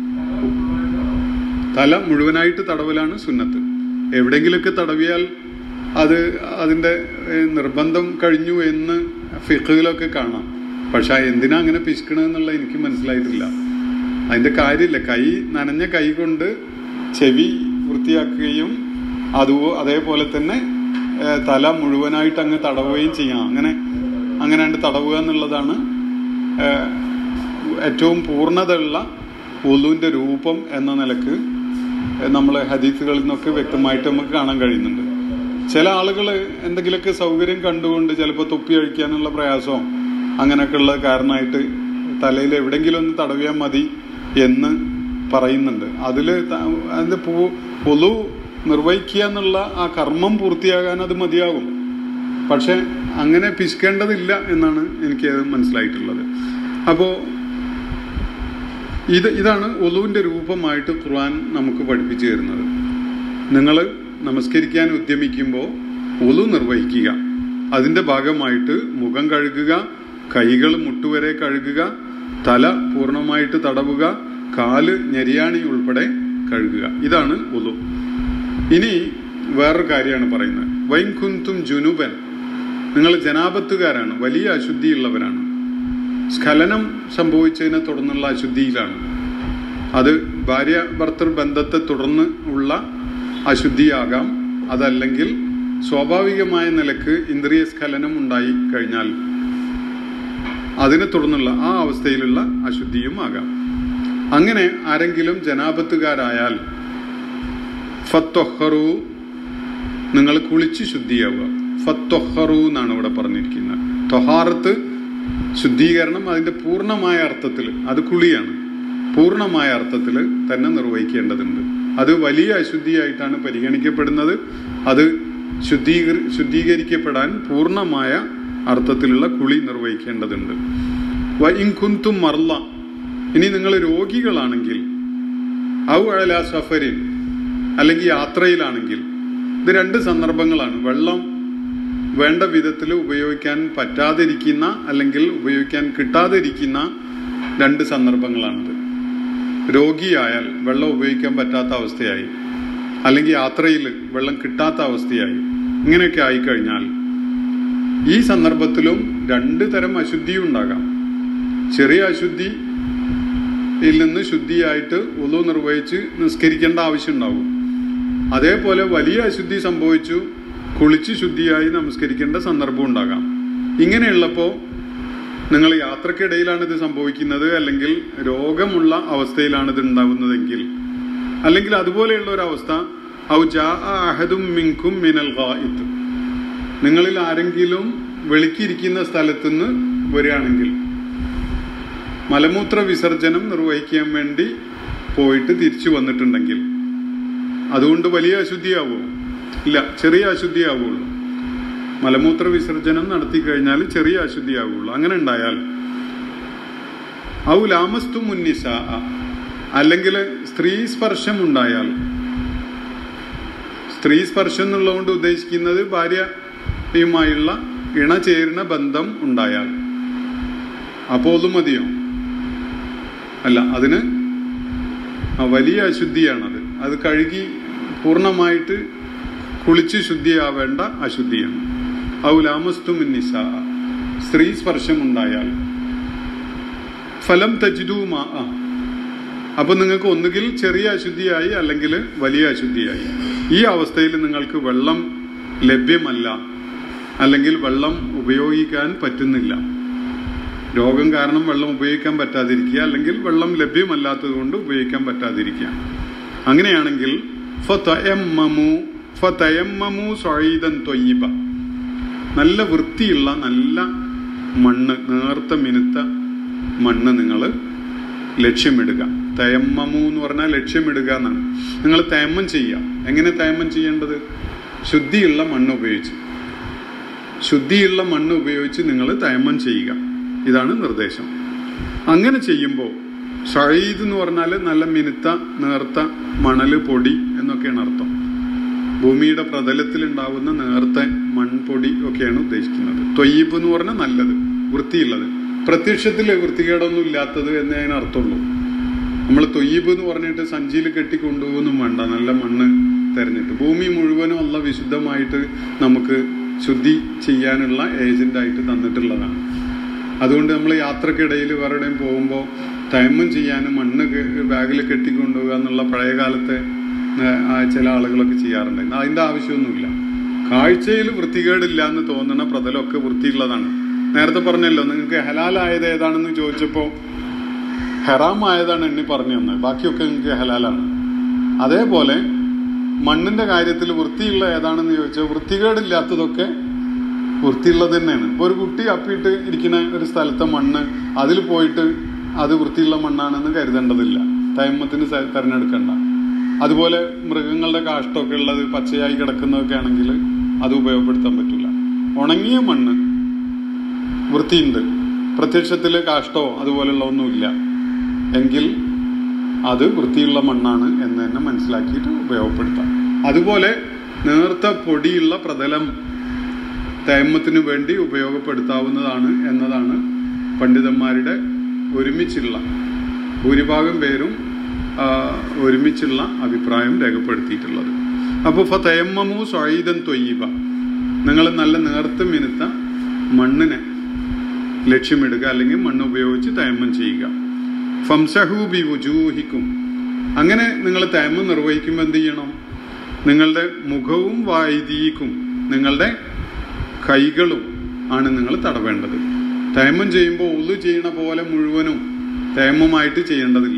തല മുഴുവനായിട്ട് തടവലാണ് സുന്നത്ത്. എവിടെങ്കിലൊക്കെ തടവിയാൽ അത് അതിന്റെ നിർബന്ധം കഴിഞ്ഞു എന്ന് ഫിഖ്ഹിലൊക്കെ കാണാം. പക്ഷെ എന്തിനാ അങ്ങനെ പിശുക്കണെന്നുള്ള എനിക്ക് മനസ്സിലായിട്ടില്ല. അതിന്റെ കാര്യമില്ല. കൈ നനഞ്ഞ കൈ കൊണ്ട് ചെവി വൃത്തിയാക്കുകയും അതേപോലെ തന്നെ തല മുഴുവനായിട്ട് അങ്ങ് തടവുകയും ചെയ്യാം. അങ്ങനെ തടവുക എന്നുള്ളതാണ് ഏറ്റവും പൂർണ്ണതയുള്ള വുളുവിന്റെ രൂപം എന്ന നിലക്ക് നമ്മൾ ഹദീസുകളിൽ നിന്നൊക്കെ വ്യക്തമായിട്ട് നമുക്ക് കാണാൻ കഴിയുന്നുണ്ട്. ചില ആളുകൾ എന്തെങ്കിലുമൊക്കെ സൗകര്യം കണ്ടുകൊണ്ട് ചിലപ്പോൾ തൊപ്പി അഴിക്കാനുള്ള പ്രയാസവും അങ്ങനെയൊക്കെ ഉള്ള കാരണമായിട്ട് തലയിൽ എവിടെയെങ്കിലും ഒന്ന് തടവിയാൽ മതി എന്ന് പറയുന്നുണ്ട്. അതിന്റെ വുളു നിർവഹിക്കുക എന്നുള്ള ആ കർമ്മം പൂർത്തിയാകാൻ അത് മതിയാകും. പക്ഷെ അങ്ങനെ പിശുക്കേണ്ടതില്ല എന്നാണ് എനിക്ക് മനസ്സിലായിട്ടുള്ളത്. അപ്പോ ഇതാണ് വുളുവിന്റെ രൂപമായിട്ട് ഖുർആൻ നമുക്ക് പഠിപ്പിച്ചു തരുന്നത്. നിങ്ങൾ നമസ്കരിക്കാൻ ഉദ്യമിക്കുമ്പോൾ വുളു നിർവഹിക്കുക. അതിന്റെ ഭാഗമായിട്ട് മുഖം കഴുകുക, കൈകൾ മുട്ടുവരെ കഴുകുക, തല പൂർണ്ണമായിട്ട് തടവുക, കാല് ഞെരിയാണി ഉൾപ്പെടെ കഴുകുക. ഇതാണ് വുളു. ഇനി വേറൊരു കാര്യമാണ് പറയുന്നത്. വൈൻ കുന്തും ജുനുബൻ, നിങ്ങൾ ജനാപത്തുകാരാണ്, വലിയ അശുദ്ധിയുള്ളവരാണ്, സ്ഖലനം സംഭവിച്ചതിനെ തുടർന്നുള്ള അശുദ്ധിയിലാണ്. അത് ഭാര്യ ഭർത്തൃ ബന്ധത്തെ തുടർന്ന് ഉള്ള അശുദ്ധിയാകാം. അതല്ലെങ്കിൽ സ്വാഭാവികമായ നിലക്ക് ഇന്ദ്രിയ സ്ഖലനം ഉണ്ടായി കഴിഞ്ഞാൽ അതിനെ തുടർന്നുള്ള ആ അവസ്ഥയിലുള്ള അശുദ്ധിയും ആകാം. അങ്ങനെ ആരെങ്കിലും ജനാപത്തുകാരായാൽ ഫത്തൊഹറു, നിങ്ങൾ കുളിച്ച് ശുദ്ധിയാവുക. ഫത്തൊഹറു എന്നാണ് ഇവിടെ പറഞ്ഞിരിക്കുന്നത്. തൊഹാറത്ത് ശുദ്ധീകരണം അതിന്റെ പൂർണ്ണമായ അർത്ഥത്തിൽ അത് കുളിയാണ്. പൂർണ്ണമായ അർത്ഥത്തിൽ തന്നെ നിർവഹിക്കേണ്ടതുണ്ട്. അത് വലിയ അശുദ്ധിയായിട്ടാണ് പരിഗണിക്കപ്പെടുന്നത്. അത് ശുദ്ധീകരിക്കപ്പെടാൻ പൂർണ്ണമായ അർത്ഥത്തിലുള്ള കുളി നിർവഹിക്കേണ്ടതുണ്ട്. വഇൻകുന്തും മർള, ഇനി നിങ്ങൾ രോഗികളാണെങ്കിൽ, ഔ അലാ സഫരിൻ, അല്ലെങ്കിൽ യാത്രയിലാണെങ്കിൽ, ഇത് രണ്ട് സന്ദർഭങ്ങളാണ്. വെള്ളം വേണ്ട വിധത്തിൽ ഉപയോഗിക്കാൻ പറ്റാതിരിക്കുന്ന അല്ലെങ്കിൽ ഉപയോഗിക്കാൻ കിട്ടാതിരിക്കുന്ന രണ്ട് സന്ദർഭങ്ങളാണിത്. രോഗിയായാൽ വെള്ളം ഉപയോഗിക്കാൻ പറ്റാത്ത അവസ്ഥയായി, അല്ലെങ്കിൽ യാത്രയിൽ വെള്ളം കിട്ടാത്ത അവസ്ഥയായി, ഇങ്ങനെയൊക്കെ ആയിക്കഴിഞ്ഞാൽ ഈ സന്ദർഭത്തിലും രണ്ട് തരം അശുദ്ധിയും ഉണ്ടാകാം. ചെറിയ അശുദ്ധിയിൽ നിന്ന് ശുദ്ധിയായിട്ട് വുളു നിർവഹിച്ച് നിസ്കരിക്കേണ്ട ആവശ്യം ഉണ്ടാവും. അതേപോലെ വലിയ അശുദ്ധി സംഭവിച്ചു കുളിച്ച് ശുദ്ധിയായി നമസ്കരിക്കേണ്ട സന്ദർഭം ഉണ്ടാകാം. ഇങ്ങനെയുള്ളപ്പോൾ നിങ്ങൾ യാത്രക്കിടയിലാണ് ഇത് സംഭവിക്കുന്നത്, അല്ലെങ്കിൽ രോഗമുള്ള അവസ്ഥയിലാണ് ഇത് ഉണ്ടാവുന്നതെങ്കിൽ, അല്ലെങ്കിൽ അതുപോലെയുള്ള ഒരു അവസ്ഥ ഔ ജാഅ അഹദും മിൻകും മിനൽ ഗായിത്ത്, നിങ്ങളിൽ ആരെങ്കിലും വെളിക്കിരിക്കുന്ന സ്ഥലത്തുനിന്ന് വരികയാണെങ്കിൽ, മലമൂത്ര വിസർജനം നിർവഹിക്കാൻ വേണ്ടി പോയിട്ട് തിരിച്ചു വന്നിട്ടുണ്ടെങ്കിൽ, അതുകൊണ്ട് വലിയ അശുദ്ധിയാവുമോ? ഇല്ല, ചെറിയ അശുദ്ധിയാവുള്ളൂ. മലമൂത്ര വിസർജനം നടത്തി കഴിഞ്ഞാൽ ചെറിയ അശുദ്ധിയാവുള്ളൂ. അങ്ങനെ ഉണ്ടായാൽ ഔ ലാമസ്തും മുന്നിസാ, അല്ലെങ്കിൽ സ്ത്രീ സ്പർശം ഉണ്ടായാൽ, സ്ത്രീ സ്പർശം എന്നുള്ളതുകൊണ്ട് ഉദ്ദേശിക്കുന്നത് ഭാര്യയുമായുള്ള ഇണചേരുന്ന ബന്ധം ഉണ്ടായാൽ, അപ്പോൾ അത് മതിയോ? അല്ല, അതിന് വലിയ അശുദ്ധിയാണത്. അത് കഴുകി പൂർണ്ണമായിട്ട് കുളിച്ച് ശുദ്ധിയാവേണ്ട അശുദ്ധിയാണ്. ഔ ലാമസ്തും നിസാ, സ്ത്രീ സ്പർശം ഉണ്ടായാൽ, ഫലം തജിദൂ മാ, അപ്പൊ നിങ്ങൾക്ക് ഒന്നുകിൽ ചെറിയ അശുദ്ധിയായി അല്ലെങ്കിൽ വലിയ അശുദ്ധിയായി. ഈ അവസ്ഥയിൽ നിങ്ങൾക്ക് വെള്ളം ലഭ്യമല്ല, അല്ലെങ്കിൽ വെള്ളം ഉപയോഗിക്കാൻ പറ്റുന്നില്ല, രോഗം കാരണം വെള്ളം ഉപയോഗിക്കാൻ പറ്റാതിരിക്കുക, അല്ലെങ്കിൽ വെള്ളം ലഭ്യമല്ലാത്തത് കൊണ്ട് ഉപയോഗിക്കാൻ പറ്റാതിരിക്കുക. അങ്ങനെയാണെങ്കിൽ ഫതയമ്മമു സഈദൻ ത്വയ്യിബ, നല്ല വൃത്തിയുള്ള നല്ല മണ്ണ്, നേർത്ത മിനുത്ത മണ്ണ് നിങ്ങൾ ലക്ഷ്യമിടുക. തയമ്മമു എന്ന് പറഞ്ഞാൽ ലക്ഷ്യമിടുക എന്നാണ്. നിങ്ങൾ തയമ്മം ചെയ്യുക. എങ്ങനെ തയമ്മം ചെയ്യേണ്ടത്? ശുദ്ധിയുള്ള മണ്ണ് ഉപയോഗിച്ച്, ശുദ്ധിയുള്ള മണ്ണ് ഉപയോഗിച്ച് നിങ്ങൾ തയമ്മം ചെയ്യുക. ഇതാണ് നിർദ്ദേശം. അങ്ങനെ ചെയ്യുമ്പോൾ സഈദ് എന്ന് പറഞ്ഞാൽ നല്ല മിനുത്ത നേർത്ത മണല്, പൊടി എന്നൊക്കെയാണ് അർത്ഥം. ഭൂമിയുടെ പ്രതലത്തിൽ ഉണ്ടാവുന്ന നേർത്ത മൺപൊടി ഒക്കെയാണ് ഉദ്ദേശിക്കുന്നത്. ത്വയ്യിബ് എന്ന് പറഞ്ഞാൽ നല്ലത്, വൃത്തിയുള്ളത്, പ്രത്യക്ഷത്തിൽ വൃത്തികേടൊന്നും ഇല്ലാത്തത് എന്നേ അതിന് അർത്ഥമുള്ളൂ. നമ്മൾ ത്വയ്യിബ് എന്ന് പറഞ്ഞിട്ട് സഞ്ചിയിൽ കെട്ടിക്കൊണ്ടുപോകുന്നും വേണ്ട, നല്ല മണ്ണ് തെരഞ്ഞിട്ട്. ഭൂമി മുഴുവനും അല്ല വിശുദ്ധമായിട്ട് നമുക്ക് ശുദ്ധി ചെയ്യാനുള്ള ഏജന്റായിട്ട് തന്നിട്ടുള്ളതാണ്. അതുകൊണ്ട് നമ്മൾ യാത്രക്കിടയിൽ വേറെവിടെയും പോകുമ്പോൾ തയമ്മം ചെയ്യാനും മണ്ണ് ബാഗിൽ കെട്ടിക്കൊണ്ടുപോകുക എന്നുള്ള പഴയ കാലത്തെ ചില ആളുകളൊക്കെ ചെയ്യാറുണ്ട്. അതിന്റെ ആവശ്യമൊന്നുമില്ല. കാഴ്ചയിൽ വൃത്തികേടില്ല എന്ന് തോന്നുന്ന പ്രതലമൊക്കെ വൃത്തിയുള്ളതാണ്. നേരത്തെ പറഞ്ഞല്ലോ, നിങ്ങൾക്ക് ഹലാലായത് ഏതാണെന്ന് ചോദിച്ചപ്പോൾ ഹറാമായതാണ് എണ്ണി പറഞ്ഞു തന്നത്, ബാക്കിയൊക്കെ നിങ്ങൾക്ക് ഹലാലാണ്. അതേപോലെ മണ്ണിന്റെ കാര്യത്തിൽ വൃത്തിയുള്ള ഏതാണെന്ന് ചോദിച്ചാൽ വൃത്തികേടില്ലാത്തതൊക്കെ വൃത്തിയുള്ളത് തന്നെയാണ്. ഇപ്പൊ ഒരു കുട്ടി അപ്പിയിട്ട് ഇരിക്കുന്ന ഒരു സ്ഥലത്തെ മണ്ണ് അതിൽ പോയിട്ട് അത് വൃത്തിയുള്ള മണ്ണാണെന്ന് കരുതേണ്ടതില്ല, തയമ്മത്തിന് തെരഞ്ഞെടുക്കണ്ട. അതുപോലെ മൃഗങ്ങളുടെ കാഷ്ടമൊക്കെ ഉള്ളത് പച്ചയായി കിടക്കുന്നതൊക്കെ ആണെങ്കിൽ അത് ഉപയോഗപ്പെടുത്താൻ പറ്റില്ല. ഉണങ്ങിയ മണ്ണ് വൃത്തിയുണ്ട്, പ്രത്യക്ഷത്തിൽ കാഷ്ടോ അതുപോലെയുള്ള ഒന്നുമില്ല എങ്കിൽ അത് വൃത്തിയുള്ള മണ്ണാണ് എന്ന് തന്നെ മനസ്സിലാക്കിയിട്ട് ഉപയോഗപ്പെടുത്താം. അതുപോലെ നേർത്ത പൊടിയുള്ള പ്രതലം തയമ്മത്തിന് വേണ്ടി ഉപയോഗപ്പെടുത്താവുന്നതാണ് എന്നതാണ് പണ്ഡിതന്മാരുടെ ഒരുമിച്ചുള്ള ഭൂരിഭാഗം പേരും ഒരുമിച്ചുള്ള അഭിപ്രായം രേഖപ്പെടുത്തിയിട്ടുള്ളത്. അപ്പോൾ ഫതയമ്മമു സഈദൻ ത്വയ്യിബ, നിങ്ങൾ നല്ല നേർത്ത മിനുത്ത മണ്ണിനെ ലക്ഷ്യമിടുക, അല്ലെങ്കിൽ മണ്ണ് ഉപയോഗിച്ച് തയമ്മം ചെയ്യുക. ഫംസഹു ബിവുജൂഹിക്കും, അങ്ങനെ നിങ്ങൾ തയമ്മം നിർവഹിക്കുമ്പോൾ എന്ത് ചെയ്യണം? നിങ്ങളുടെ മുഖവും വൈദീക്കും, നിങ്ങളുടെ കൈകളും ആണ് നിങ്ങൾ തടവേണ്ടത്. തയമ്മം ചെയ്യുമ്പോൾ ഉളു ചെയ്യണ പോലെ മുഴുവനും തയമ്മമായിട്ട് ചെയ്യേണ്ടതില്ല.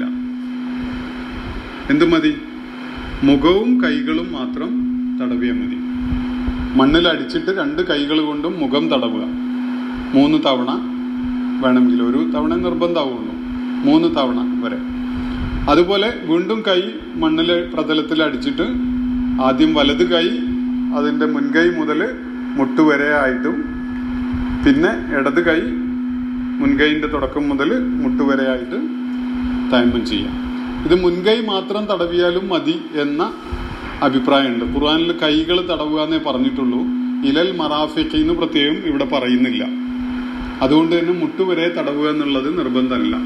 എന്തു മതി? മുഖവും കൈകളും മാത്രം തടവിയാൽ മതി. മണ്ണിൽ അടിച്ചിട്ട് 2 കൈകൾ കൊണ്ടും മുഖം തടവുക. 3 തവണ വേണമെങ്കിൽ, ഒരു തവണ നിർബന്ധമാവുള്ളൂ, 3 തവണ വരെ. അതുപോലെ വീണ്ടും കൈ മണ്ണിലെ പ്രതലത്തിൽ അടിച്ചിട്ട് ആദ്യം വലത് കൈ അതിന്റെ മുൻകൈ മുതൽ മുട്ടുവരെ ആയിട്ടും, പിന്നെ ഇടത് കൈ മുൻകൈന്റെ തുടക്കം മുതൽ മുട്ടുവരെ ആയിട്ട് തയമ്മം ചെയ്യാം. ഇത് മുൻകൈ മാത്രം തടവിയാലും മതി എന്ന അഭിപ്രായമുണ്ട്. ഖുർആനിൽ കൈകൾ തടവുക എന്നേ പറഞ്ഞിട്ടുള്ളൂ, ഇലൽ മറാഫിഖ് എന്ന് പ്രത്യേകം ഇവിടെ പറയുന്നില്ല. അതുകൊണ്ട് തന്നെ മുട്ടുവരെ തടവുക എന്നുള്ളത് നിർബന്ധമല്ല.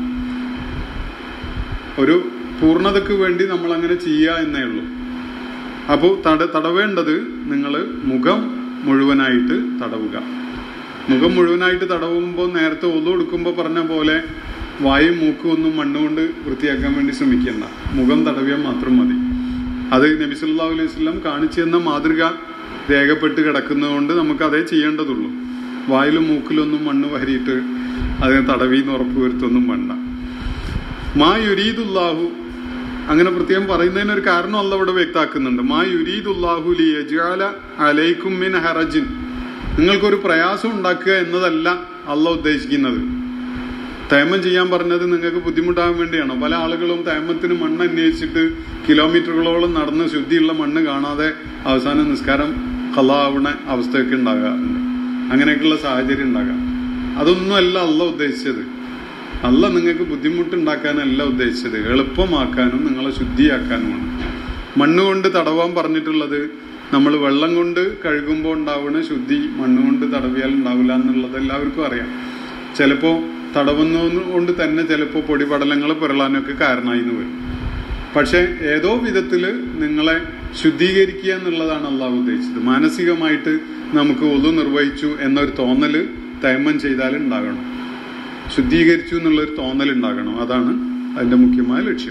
ഒരു പൂർണ്ണതയ്ക്ക് വേണ്ടി നമ്മൾ അങ്ങനെ ചെയ്യുക എന്നേ ഉള്ളൂ. അപ്പോൾ തടവേണ്ടത് നിങ്ങൾ മുഖം മുഴുവനായിട്ട് തടവുക. മുഖം മുഴുവനായിട്ട് തടവുമ്പോൾ നേരത്തെ ഒതു എടുക്കുമ്പോൾ പറഞ്ഞ പോലെ വായും മൂക്കും ഒന്നും മണ്ണുകൊണ്ട് വൃത്തിയാക്കാൻ വേണ്ടി ശ്രമിക്കേണ്ട, മുഖം തടവിയാൽ മാത്രം മതി. അത് നബി സല്ലല്ലാഹു അലൈഹി വസല്ലം കാണിച്ചു തന്ന മാതൃക രേഖപ്പെട്ട് കിടക്കുന്നതുകൊണ്ട് നമുക്ക് അതേ ചെയ്യേണ്ടതുള്ളൂ. വായിലും മൂക്കിലൊന്നും മണ്ണ് വാരിയിട്ട് അതിനെ തടവിന്ന് ഉറപ്പുവരുത്തൊന്നും വേണ്ട. മാ യുരീദുല്ലാഹു അങ്ങനെ പ്രത്യേകം പറയുന്നതിന് ഒരു കാരണം അല്ലാഹു ഇവിടെ വ്യക്തമാക്കുന്നുണ്ട്. മാ യുരീദുല്ലാഹു ലിയജ്അല അലൈക്കും മിൻ ഹറജിൻ, നിങ്ങൾക്കൊരു പ്രയാസം ഉണ്ടാക്കുക എന്നതല്ല അല്ലാഹു ഉദ്ദേശിക്കുന്നത്. തയമ്മം ചെയ്യാൻ പറഞ്ഞത് നിങ്ങൾക്ക് ബുദ്ധിമുട്ടാകാൻ വേണ്ടിയാണോ? പല ആളുകളും തയമ്മത്തിന് മണ്ണ് അന്വേഷിച്ചിട്ട് കിലോമീറ്ററുകളോളം നടന്ന് ശുദ്ധിയുള്ള മണ്ണ് കാണാതെ അവസാനം നിസ്കാരം ഖളാ ആവുന്ന അവസ്ഥയൊക്കെ ഉണ്ടാകാറുണ്ട്. അങ്ങനെയൊക്കെയുള്ള സാഹചര്യം ഉണ്ടാകാം. അതൊന്നുമല്ല അല്ലാഹു ഉദ്ദേശിച്ചത്. അല്ലാഹു നിങ്ങൾക്ക് ബുദ്ധിമുട്ടുണ്ടാക്കാനല്ല ഉദ്ദേശിച്ചത്, എളുപ്പമാക്കാനും നിങ്ങളെ ശുദ്ധിയാക്കാനുമാണ്. മണ്ണുകൊണ്ട് തടവാൻ പറഞ്ഞിട്ടുള്ളത് നമ്മൾ വെള്ളം കൊണ്ട് കഴുകുമ്പോൾ ഉണ്ടാവുന്ന ശുദ്ധി മണ്ണുകൊണ്ട് തടവിയാൽ ഉണ്ടാവില്ല എന്നുള്ളത് എല്ലാവർക്കും അറിയാം. ചിലപ്പോൾ തടവുന്നതുകൊണ്ട് തന്നെ ചിലപ്പോൾ പൊടിപടലങ്ങൾ പുരളാനൊക്കെ കാരണമായി എന്ന് വരും. പക്ഷെ ഏതോ വിധത്തില് നിങ്ങളെ ശുദ്ധീകരിക്കുക എന്നുള്ളതാണ് അല്ലാഹു ഉദ്ദേശിച്ചത്. മാനസികമായിട്ട് നമുക്ക് വുളു നിർവഹിച്ചു എന്നൊരു തോന്നല് തയമ്മം ചെയ്താൽ ഉണ്ടാകണം, ശുദ്ധീകരിച്ചു എന്നുള്ളൊരു തോന്നൽ ഉണ്ടാകണം. അതാണ് അതിന്റെ മുഖ്യമായ ലക്ഷ്യം.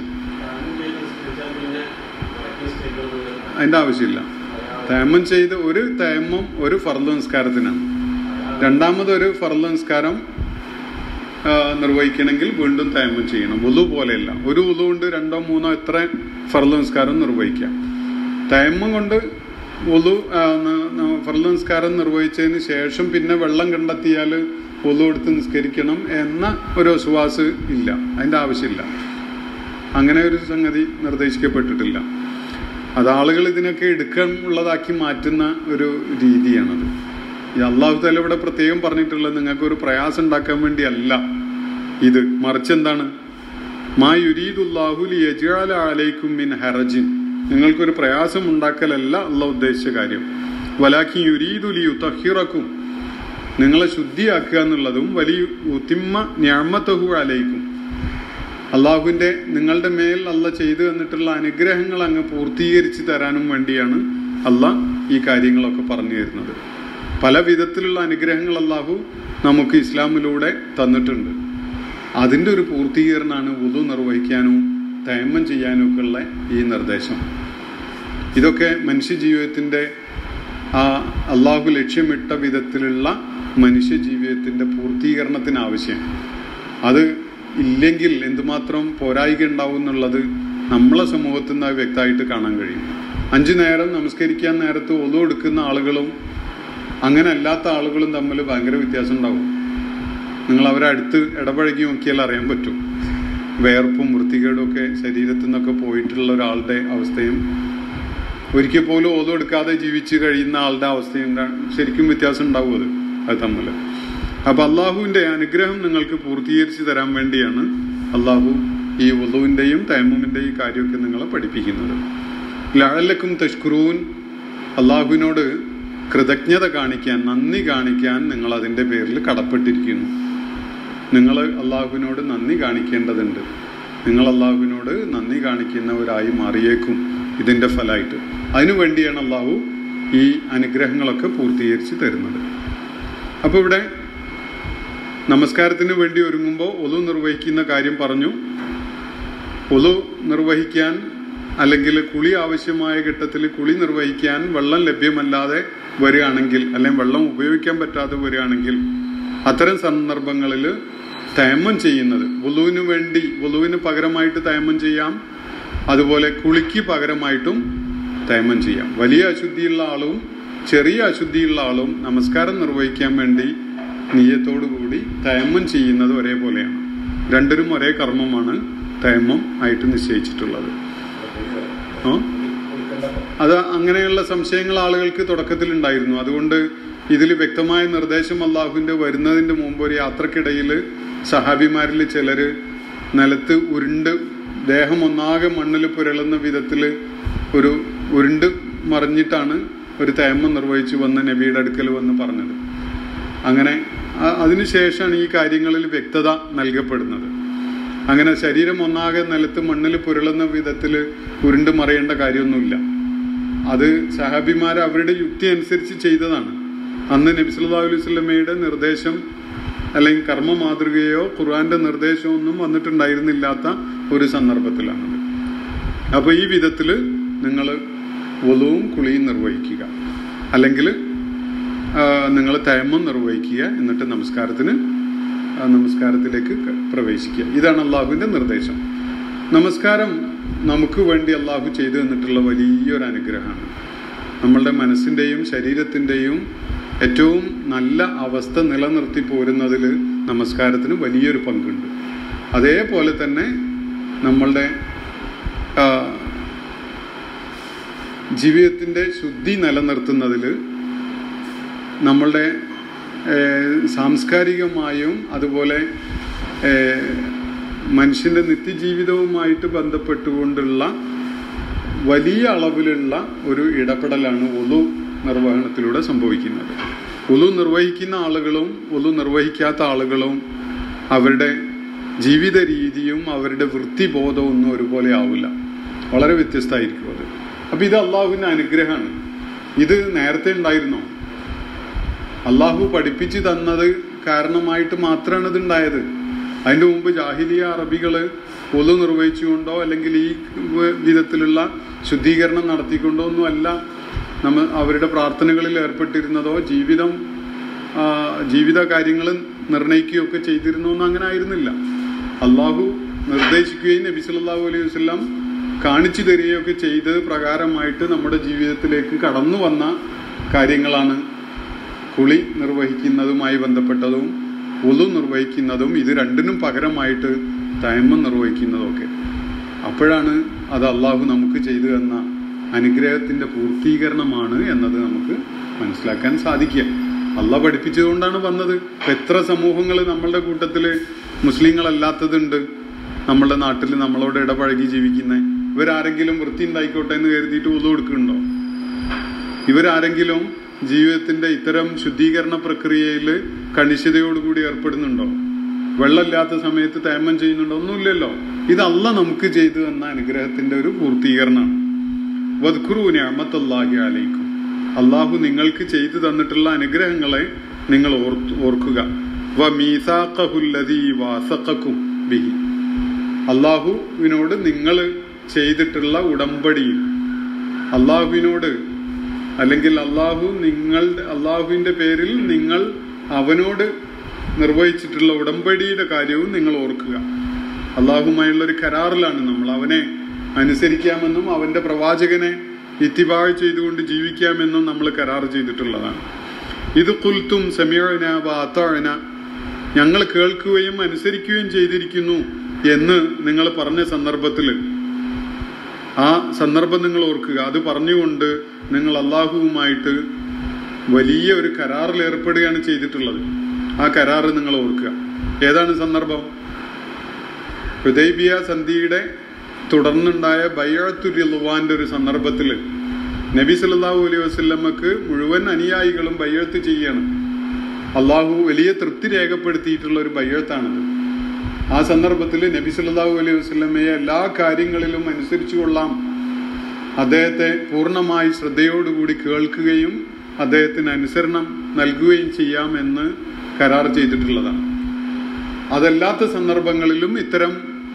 അതിന്റെ ആവശ്യമില്ല. തയമ്മം ചെയ്ത് ഒരു തയമ്മം ഒരു ഫർള് നിസ്കാരത്തിനാണ്. രണ്ടാമതൊരു ഫർള് നിസ്കാരം നിർവഹിക്കണമെങ്കിൽ വീണ്ടും തയമ്മം ചെയ്യണം. വുളു പോലെയല്ല. ഒരു വുളു കൊണ്ട് 2 3 എത്ര ഫർള് നിസ്കാരം നിർവഹിക്കാം. തയമ്മം കൊണ്ട് വുളു ഫർള് നിസ്കാരം നിർവഹിച്ചതിന് ശേഷം പിന്നെ വെള്ളം കണ്ടെത്തിയാൽ വുളു എടുത്ത് നിസ്കരിക്കണം എന്ന ഒരു വിശ്വാസ് ഇല്ല. അതിന്റെ ആവശ്യമില്ല. അങ്ങനെ ഒരു സംഗതി നിർദ്ദേശിക്കപ്പെട്ടിട്ടില്ല. അത് ആളുകൾ ഇതിനൊക്കെ എടുക്കാനുള്ളതാക്കി മാറ്റുന്ന ഒരു രീതിയാണത്. ഈ അല്ലാഹു തആല ഇവിടെ പ്രത്യേകം പറഞ്ഞിട്ടുള്ളത് നിങ്ങൾക്കൊരു പ്രയാസം ഉണ്ടാക്കാൻ വേണ്ടിയല്ല ഇത്. മറിച്ച് എന്താണ്? മാ യുരീദുല്ലാഹു ലിയജ്അല അലൈക്കും മിൻ ഹറജിൻ, നിങ്ങൾക്കൊരു പ്രയാസം ഉണ്ടാക്കലല്ല അല്ലാഹു ഉദ്ദേശിച്ച കാര്യം. വലാകിൻ യുരീദു ലിയുതഹിറക്കും, നിങ്ങളെ ശുദ്ധിയാക്കുക എന്നുള്ളതും വലിയ ഉത്തിമ്മ നിഅമതഹു അലൈക്കും, അള്ളാഹുവിന്റെ നിങ്ങളുടെ മേൽ അല്ലാഹു ചെയ്തു തന്നിട്ടുള്ള അനുഗ്രഹങ്ങൾ അങ്ങ് പൂർത്തീകരിച്ച് തരാനും വേണ്ടിയാണ് അല്ലാഹു ഈ കാര്യങ്ങളൊക്കെ പറഞ്ഞു തരുന്നത്. പല വിധത്തിലുള്ള അനുഗ്രഹങ്ങൾ അല്ലാഹു നമുക്ക് ഇസ്ലാമിലൂടെ തന്നിട്ടുണ്ട്. അതിന്റെ ഒരു പൂർത്തീകരണമാണ് വുളു നിർവഹിക്കാനും തയമ്മം ചെയ്യാനും ഒക്കെ ഉള്ള ഈ നിർദ്ദേശം. ഇതൊക്കെ മനുഷ്യ ജീവിതത്തിന്റെ അല്ലാഹു ലക്ഷ്യമിട്ട വിധത്തിലുള്ള മനുഷ്യ ജീവിതത്തിന്റെ പൂർത്തീകരണത്തിന് ആവശ്യം. അത് ഇല്ലെങ്കിൽ എന്തുമാത്രം പോരായിക ഉണ്ടാവും എന്നുള്ളത് നമ്മളെ സമൂഹത്തിൽ നിന്ന് വ്യക്തമായിട്ട് കാണാൻ കഴിയും. 5 നേരം നമസ്കരിക്കാൻ നേരത്ത് വുളു എടുക്കുന്ന ആളുകളും അങ്ങനെ അല്ലാത്ത ആളുകളും തമ്മിൽ ഭയങ്കര വ്യത്യാസം ഉണ്ടാവും. നിങ്ങൾ അവരെ അടുത്ത് ഇടപഴകി നോക്കിയാൽ അറിയാൻ പറ്റും. വേർപ്പും വൃത്തികേടും ഒക്കെ ശരീരത്തിൽ നിന്നൊക്കെ പോയിട്ടുള്ള ഒരാളുടെ അവസ്ഥയും ഒരിക്കൽ പോലും വുളു എടുക്കാതെ ജീവിച്ച് കഴിയുന്ന ആളുടെ അവസ്ഥയും ശരിക്കും വ്യത്യാസം ഉണ്ടാവും അത് തമ്മിൽ. അപ്പൊ അള്ളാഹുവിന്റെ അനുഗ്രഹം നിങ്ങൾക്ക് പൂർത്തീകരിച്ച് തരാൻ വേണ്ടിയാണ് അള്ളാഹു ഈ വുളുവിന്റെയും തയമ്മുമിന്റെയും കാര്യമൊക്കെ നിങ്ങളെ പഠിപ്പിക്കുന്നത്. ലഅല്ലക്കും തഷ്കുറൂൻ, അള്ളാഹുവിനോട് കൃതജ്ഞത കാണിക്കാൻ, നന്ദി കാണിക്കാൻ നിങ്ങൾ അതിന്റെ പേരിൽ കടപ്പെട്ടിരിക്കുന്നു. നിങ്ങൾ അള്ളാഹുവിനോട് നന്ദി കാണിക്കേണ്ടതുണ്ട്. നിങ്ങൾ അള്ളാഹുവിനോട് നന്ദി കാണിക്കുന്നവരായി മാറിയേക്കും ഇതിന്റെ ഫലമായിട്ട്. അതിനു വേണ്ടിയാണ് അള്ളാഹു ഈ അനുഗ്രഹങ്ങളൊക്കെ പൂർത്തീകരിച്ച് തരുന്നത്. അപ്പൊ ഇവിടെ നമസ്കാരത്തിന് വേണ്ടി ഒരുങ്ങുമ്പോൾ വുളു നിർവഹിക്കുന്ന കാര്യം പറഞ്ഞു. വുളു നിർവഹിക്കാൻ അല്ലെങ്കിൽ കുളി ആവശ്യമായ ഘട്ടത്തിൽ കുളി നിർവഹിക്കാൻ വെള്ളം ലഭ്യമല്ലാതെ വരികയാണെങ്കിൽ, അല്ലെങ്കിൽ വെള്ളം ഉപയോഗിക്കാൻ പറ്റാതെ വരികയാണെങ്കിൽ അത്തരം സന്ദർഭങ്ങളിൽ തയമ്മം ചെയ്യുന്നത് വുളുവിന് പകരമായിട്ട് തയമ്മം ചെയ്യാം. അതുപോലെ കുളിക്ക് പകരമായിട്ടും തയമ്മം ചെയ്യാം. വലിയ അശുദ്ധിയുള്ള ആളും ചെറിയ അശുദ്ധിയുള്ള ആളും നമസ്കാരം നിർവഹിക്കാൻ വേണ്ടി നിയ്യത്തോടുകൂടി തയമ്മം ചെയ്യുന്നത് ഒരേപോലെയാണ്. രണ്ടിനും ഒരേ കർമ്മമാണ് തയമ്മം ആയിട്ട് നിശ്ചയിച്ചിട്ടുള്ളത്. അത് അങ്ങനെയുള്ള സംശയങ്ങൾ ആളുകൾക്ക് തുടക്കത്തിൽ ഉണ്ടായിരുന്നു. അതുകൊണ്ട് ഇതിൽ വ്യക്തമായ നിർദ്ദേശം അള്ളാഹുവിന്റെ വരുന്നതിന്റെ മുമ്പ് ഒരു യാത്രക്കിടയിൽ സഹാബിമാരിൽ ചിലര് നിലത്ത് ഉരുണ്ട് ദേഹം ഒന്നാകെ മണ്ണിൽ പുരളുന്ന വിധത്തില് ഒരു ഉരുണ്ട് മറിഞ്ഞിട്ടാണ് ഒരു തയമ്മം നിർവഹിച്ചു വന്ന് നബിയുടെ അടുക്കൽ വന്ന് പറഞ്ഞത്. അങ്ങനെ അതിനുശേഷമാണ് ഈ കാര്യങ്ങളിൽ വ്യക്തത നൽകപ്പെടുന്നത്. അങ്ങനെ ശരീരം ഒന്നാകെ നിലത്ത് മണ്ണിൽ പുരളുന്ന വിധത്തില് ഉരുണ്ട് മറിയേണ്ട കാര്യമൊന്നുമില്ല. അത് സഹാബിമാർ അവരുടെ യുക്തി അനുസരിച്ച് ചെയ്തതാണ്. അന്ന് നബി സല്ലല്ലാഹു അലൈഹി വസല്ലമയുടെ നിർദ്ദേശം അല്ലെങ്കിൽ കർമ്മ മാതൃകയോ ഖുർആന്റെ നിർദ്ദേശമോ ഒന്നും വന്നിട്ടുണ്ടായിരുന്നില്ലാത്ത ഒരു സന്ദർഭത്തിലാണത്. അപ്പൊ ഈ വിധത്തില് നിങ്ങൾ വുളുവും കുളിയും നിർവഹിക്കുക, അല്ലെങ്കിൽ നിങ്ങൾ തയമ്മം നിർവഹിക്കുക, എന്നിട്ട് നമസ്കാരത്തിലേക്ക് പ്രവേശിക്കുക. ഇതാണ് അള്ളാഹുവിന്റെ നിർദ്ദേശം. നമസ്കാരം നമുക്ക് വേണ്ടി അള്ളാഹു ചെയ്തു തന്നിട്ടുള്ള വലിയൊരു അനുഗ്രഹമാണ്. നമ്മളുടെ മനസ്സിൻ്റെയും ശരീരത്തിൻ്റെയും ഏറ്റവും നല്ല അവസ്ഥ നിലനിർത്തി പോരുന്നതിൽ നമസ്കാരത്തിന് വലിയൊരു പങ്കുണ്ട്. അതേപോലെ തന്നെ നമ്മളുടെ ജീവിതത്തിൻ്റെ ശുദ്ധി നിലനിർത്തുന്നതിൽ നമ്മളുടെ സാംസ്കാരികമായും അതുപോലെ മനുഷ്യൻ്റെ നിത്യജീവിതവുമായിട്ട് ബന്ധപ്പെട്ടുകൊണ്ടുള്ള വലിയ അളവിലുള്ള ഒരു ഇടപെടലാണ് വുളു നിർവഹണത്തിലൂടെ സംഭവിക്കുന്നത്. വുളു നിർവഹിക്കുന്ന ആളുകളും വുളു നിർവഹിക്കാത്ത ആളുകളും അവരുടെ ജീവിത രീതിയും അവരുടെ വൃത്തിബോധവും ഒന്നും ഒരുപോലെ ആവില്ല, വളരെ വ്യത്യസ്തമായിരിക്കും അത്. അപ്പം ഇത് അള്ളാഹുവിൻ്റെ അനുഗ്രഹമാണ്. ഇത് നേരത്തെ ഉണ്ടായിരുന്നോ? അള്ളാഹു പഠിപ്പിച്ചു തന്നത് കാരണമായിട്ട് മാത്രമാണ് ഇത് ഉണ്ടായത്. അതിൻ്റെ മുമ്പ് ജാഹിലിയ അറബികള് വുളു നിർവഹിച്ചുകൊണ്ടോ അല്ലെങ്കിൽ ഈ വിധത്തിലുള്ള ശുദ്ധീകരണം നടത്തിക്കൊണ്ടോ ഒന്നുമല്ല അവരുടെ പ്രാർത്ഥനകളിൽ ഏർപ്പെട്ടിരുന്നതോ ജീവിത കാര്യങ്ങൾ നിർണയിക്കുകയൊക്കെ ചെയ്തിരുന്നോ ഒന്നും അങ്ങനെ ആയിരുന്നില്ല. അള്ളാഹു നിർദ്ദേശിക്കുകയും നബി സല്ലല്ലാഹു അലൈഹി വസല്ലം കാണിച്ചു തരികയൊക്കെ ചെയ്ത് പ്രകാരമായിട്ട് നമ്മുടെ ജീവിതത്തിലേക്ക് കടന്നു വന്ന കാര്യങ്ങളാണ് കുളി നിർവഹിക്കുന്നതുമായി ബന്ധപ്പെട്ടതും വുളു നിർവഹിക്കുന്നതും. ഇത് രണ്ടിനും പകരമായിട്ട് തയമ്മം നിർവഹിക്കുന്നതൊക്കെ. അപ്പോഴാണ് അത് അള്ളാഹു നമുക്ക് ചെയ്തു തന്ന അനുഗ്രഹത്തിന്റെ പൂർത്തീകരണമാണ് എന്നത് നമുക്ക് മനസ്സിലാക്കാൻ സാധിക്കുക. അള്ളാഹ് പഠിപ്പിച്ചതുകൊണ്ടാണ് വന്നത്. എത്ര സമൂഹങ്ങൾ നമ്മളുടെ കൂട്ടത്തിൽ മുസ്ലിങ്ങളല്ലാത്തതുണ്ട് നമ്മളുടെ നാട്ടിൽ നമ്മളോട് ഇടപഴകി ജീവിക്കുന്നത്. ഇവരാരെങ്കിലും വൃത്തി ഉണ്ടായിക്കോട്ടെ എന്ന് കരുതിയിട്ട് വുളു എടുക്കുന്നുണ്ടോ? ഇവരാരെങ്കിലും ജീവിതത്തിന്റെ ഇത്തരം ശുദ്ധീകരണ പ്രക്രിയയിൽ കണിശതയോടുകൂടി ഏർപ്പെടുന്നുണ്ടോ? വെള്ളമില്ലാത്ത സമയത്ത് തയമ്മം ചെയ്യുന്നുണ്ടോ? ഒന്നുമില്ലല്ലോ. ഇത് അള്ളാഹ് നമുക്ക് ചെയ്തു തന്ന അനുഗ്രഹത്തിന്റെ ഒരു പൂർത്തീകരണമാണ്. വദ്കുറൂ നിഅമത്തല്ലാഹി അലൈക്കും, അള്ളാഹു നിങ്ങൾക്ക് ചെയ്തു തന്നിട്ടുള്ള അനുഗ്രഹങ്ങളെ നിങ്ങൾ ഓർക്കുക. വമീസാഖഹുല്ലദീ വാസഖകും ബിഹി, അള്ളാഹുവിനോട് നിങ്ങൾ ചെയ്തിട്ടുള്ള ഉടമ്പടിയിൽ, അള്ളാഹുവിനോട് അല്ലെങ്കിൽ അള്ളാഹുവിന്റെ പേരിൽ നിങ്ങൾ അവനോട് നിർവഹിച്ചിട്ടുള്ള ഉടമ്പടിയുടെ കാര്യവും നിങ്ങൾ ഓർക്കുക. അള്ളാഹുമായുള്ള ഒരു കരാറിലാണ് നമ്മൾ. അവനെ അനുസരിക്കാമെന്നും അവന്റെ പ്രവാചകനെ ഇത്തിബാ ചെയ്തുകൊണ്ട് ജീവിക്കാമെന്നും നമ്മൾ കരാർ ചെയ്തിട്ടുള്ളതാണ്. ഇത് ഖുൽതും സമീഅന വഅതഅന, ഞങ്ങൾ കേൾക്കുകയും അനുസരിക്കുകയും ചെയ്തിരിക്കുന്നു എന്ന് നിങ്ങൾ പറഞ്ഞ സന്ദർഭത്തിൽ ആ സന്ദർഭം നിങ്ങൾ ഓർക്കുക. അത് പറഞ്ഞുകൊണ്ട് നിങ്ങൾ അള്ളാഹുവുമായിട്ട് വലിയ ഒരു കരാറിൽ ഏർപ്പെടുകയാണ് ചെയ്തിട്ടുള്ളത്. ആ കരാറ് നിങ്ങൾ ഓർക്കുക. ഏതാണ് സന്ദർഭം? ഹുദൈബിയ സന്ധിയുടെ തുടർന്നുണ്ടായ ബൈഅത്തു റിദ്വാന്റെ ഒരു സന്ദർഭത്തിൽ നബി സല്ലല്ലാഹു അലൈഹി വസല്ലമക്ക് മുഴുവൻ അനുയായികളും ബൈഅത്ത് ചെയ്യാണ്. അള്ളാഹു വലിയ തൃപ്തി രേഖപ്പെടുത്തിയിട്ടുള്ള ഒരു ബൈഅത്താണിത്. ആ സന്ദർഭത്തിൽ നബി സല്ലല്ലാഹു അലൈഹി വസല്ലമയെ എല്ലാ കാര്യങ്ങളിലും അനുസരിച്ചു കൊള്ളാം, അദ്ദേഹത്തെ പൂർണ്ണമായി ശ്രദ്ധയോടുകൂടി കേൾക്കുകയും അദ്ദേഹത്തിന് അനുസരണം നൽകുകയും ചെയ്യാമെന്ന് കരാർ ചെയ്തിട്ടുള്ളതാണ്. അതല്ലാത്ത സന്ദർഭങ്ങളിലും ഇത്തരം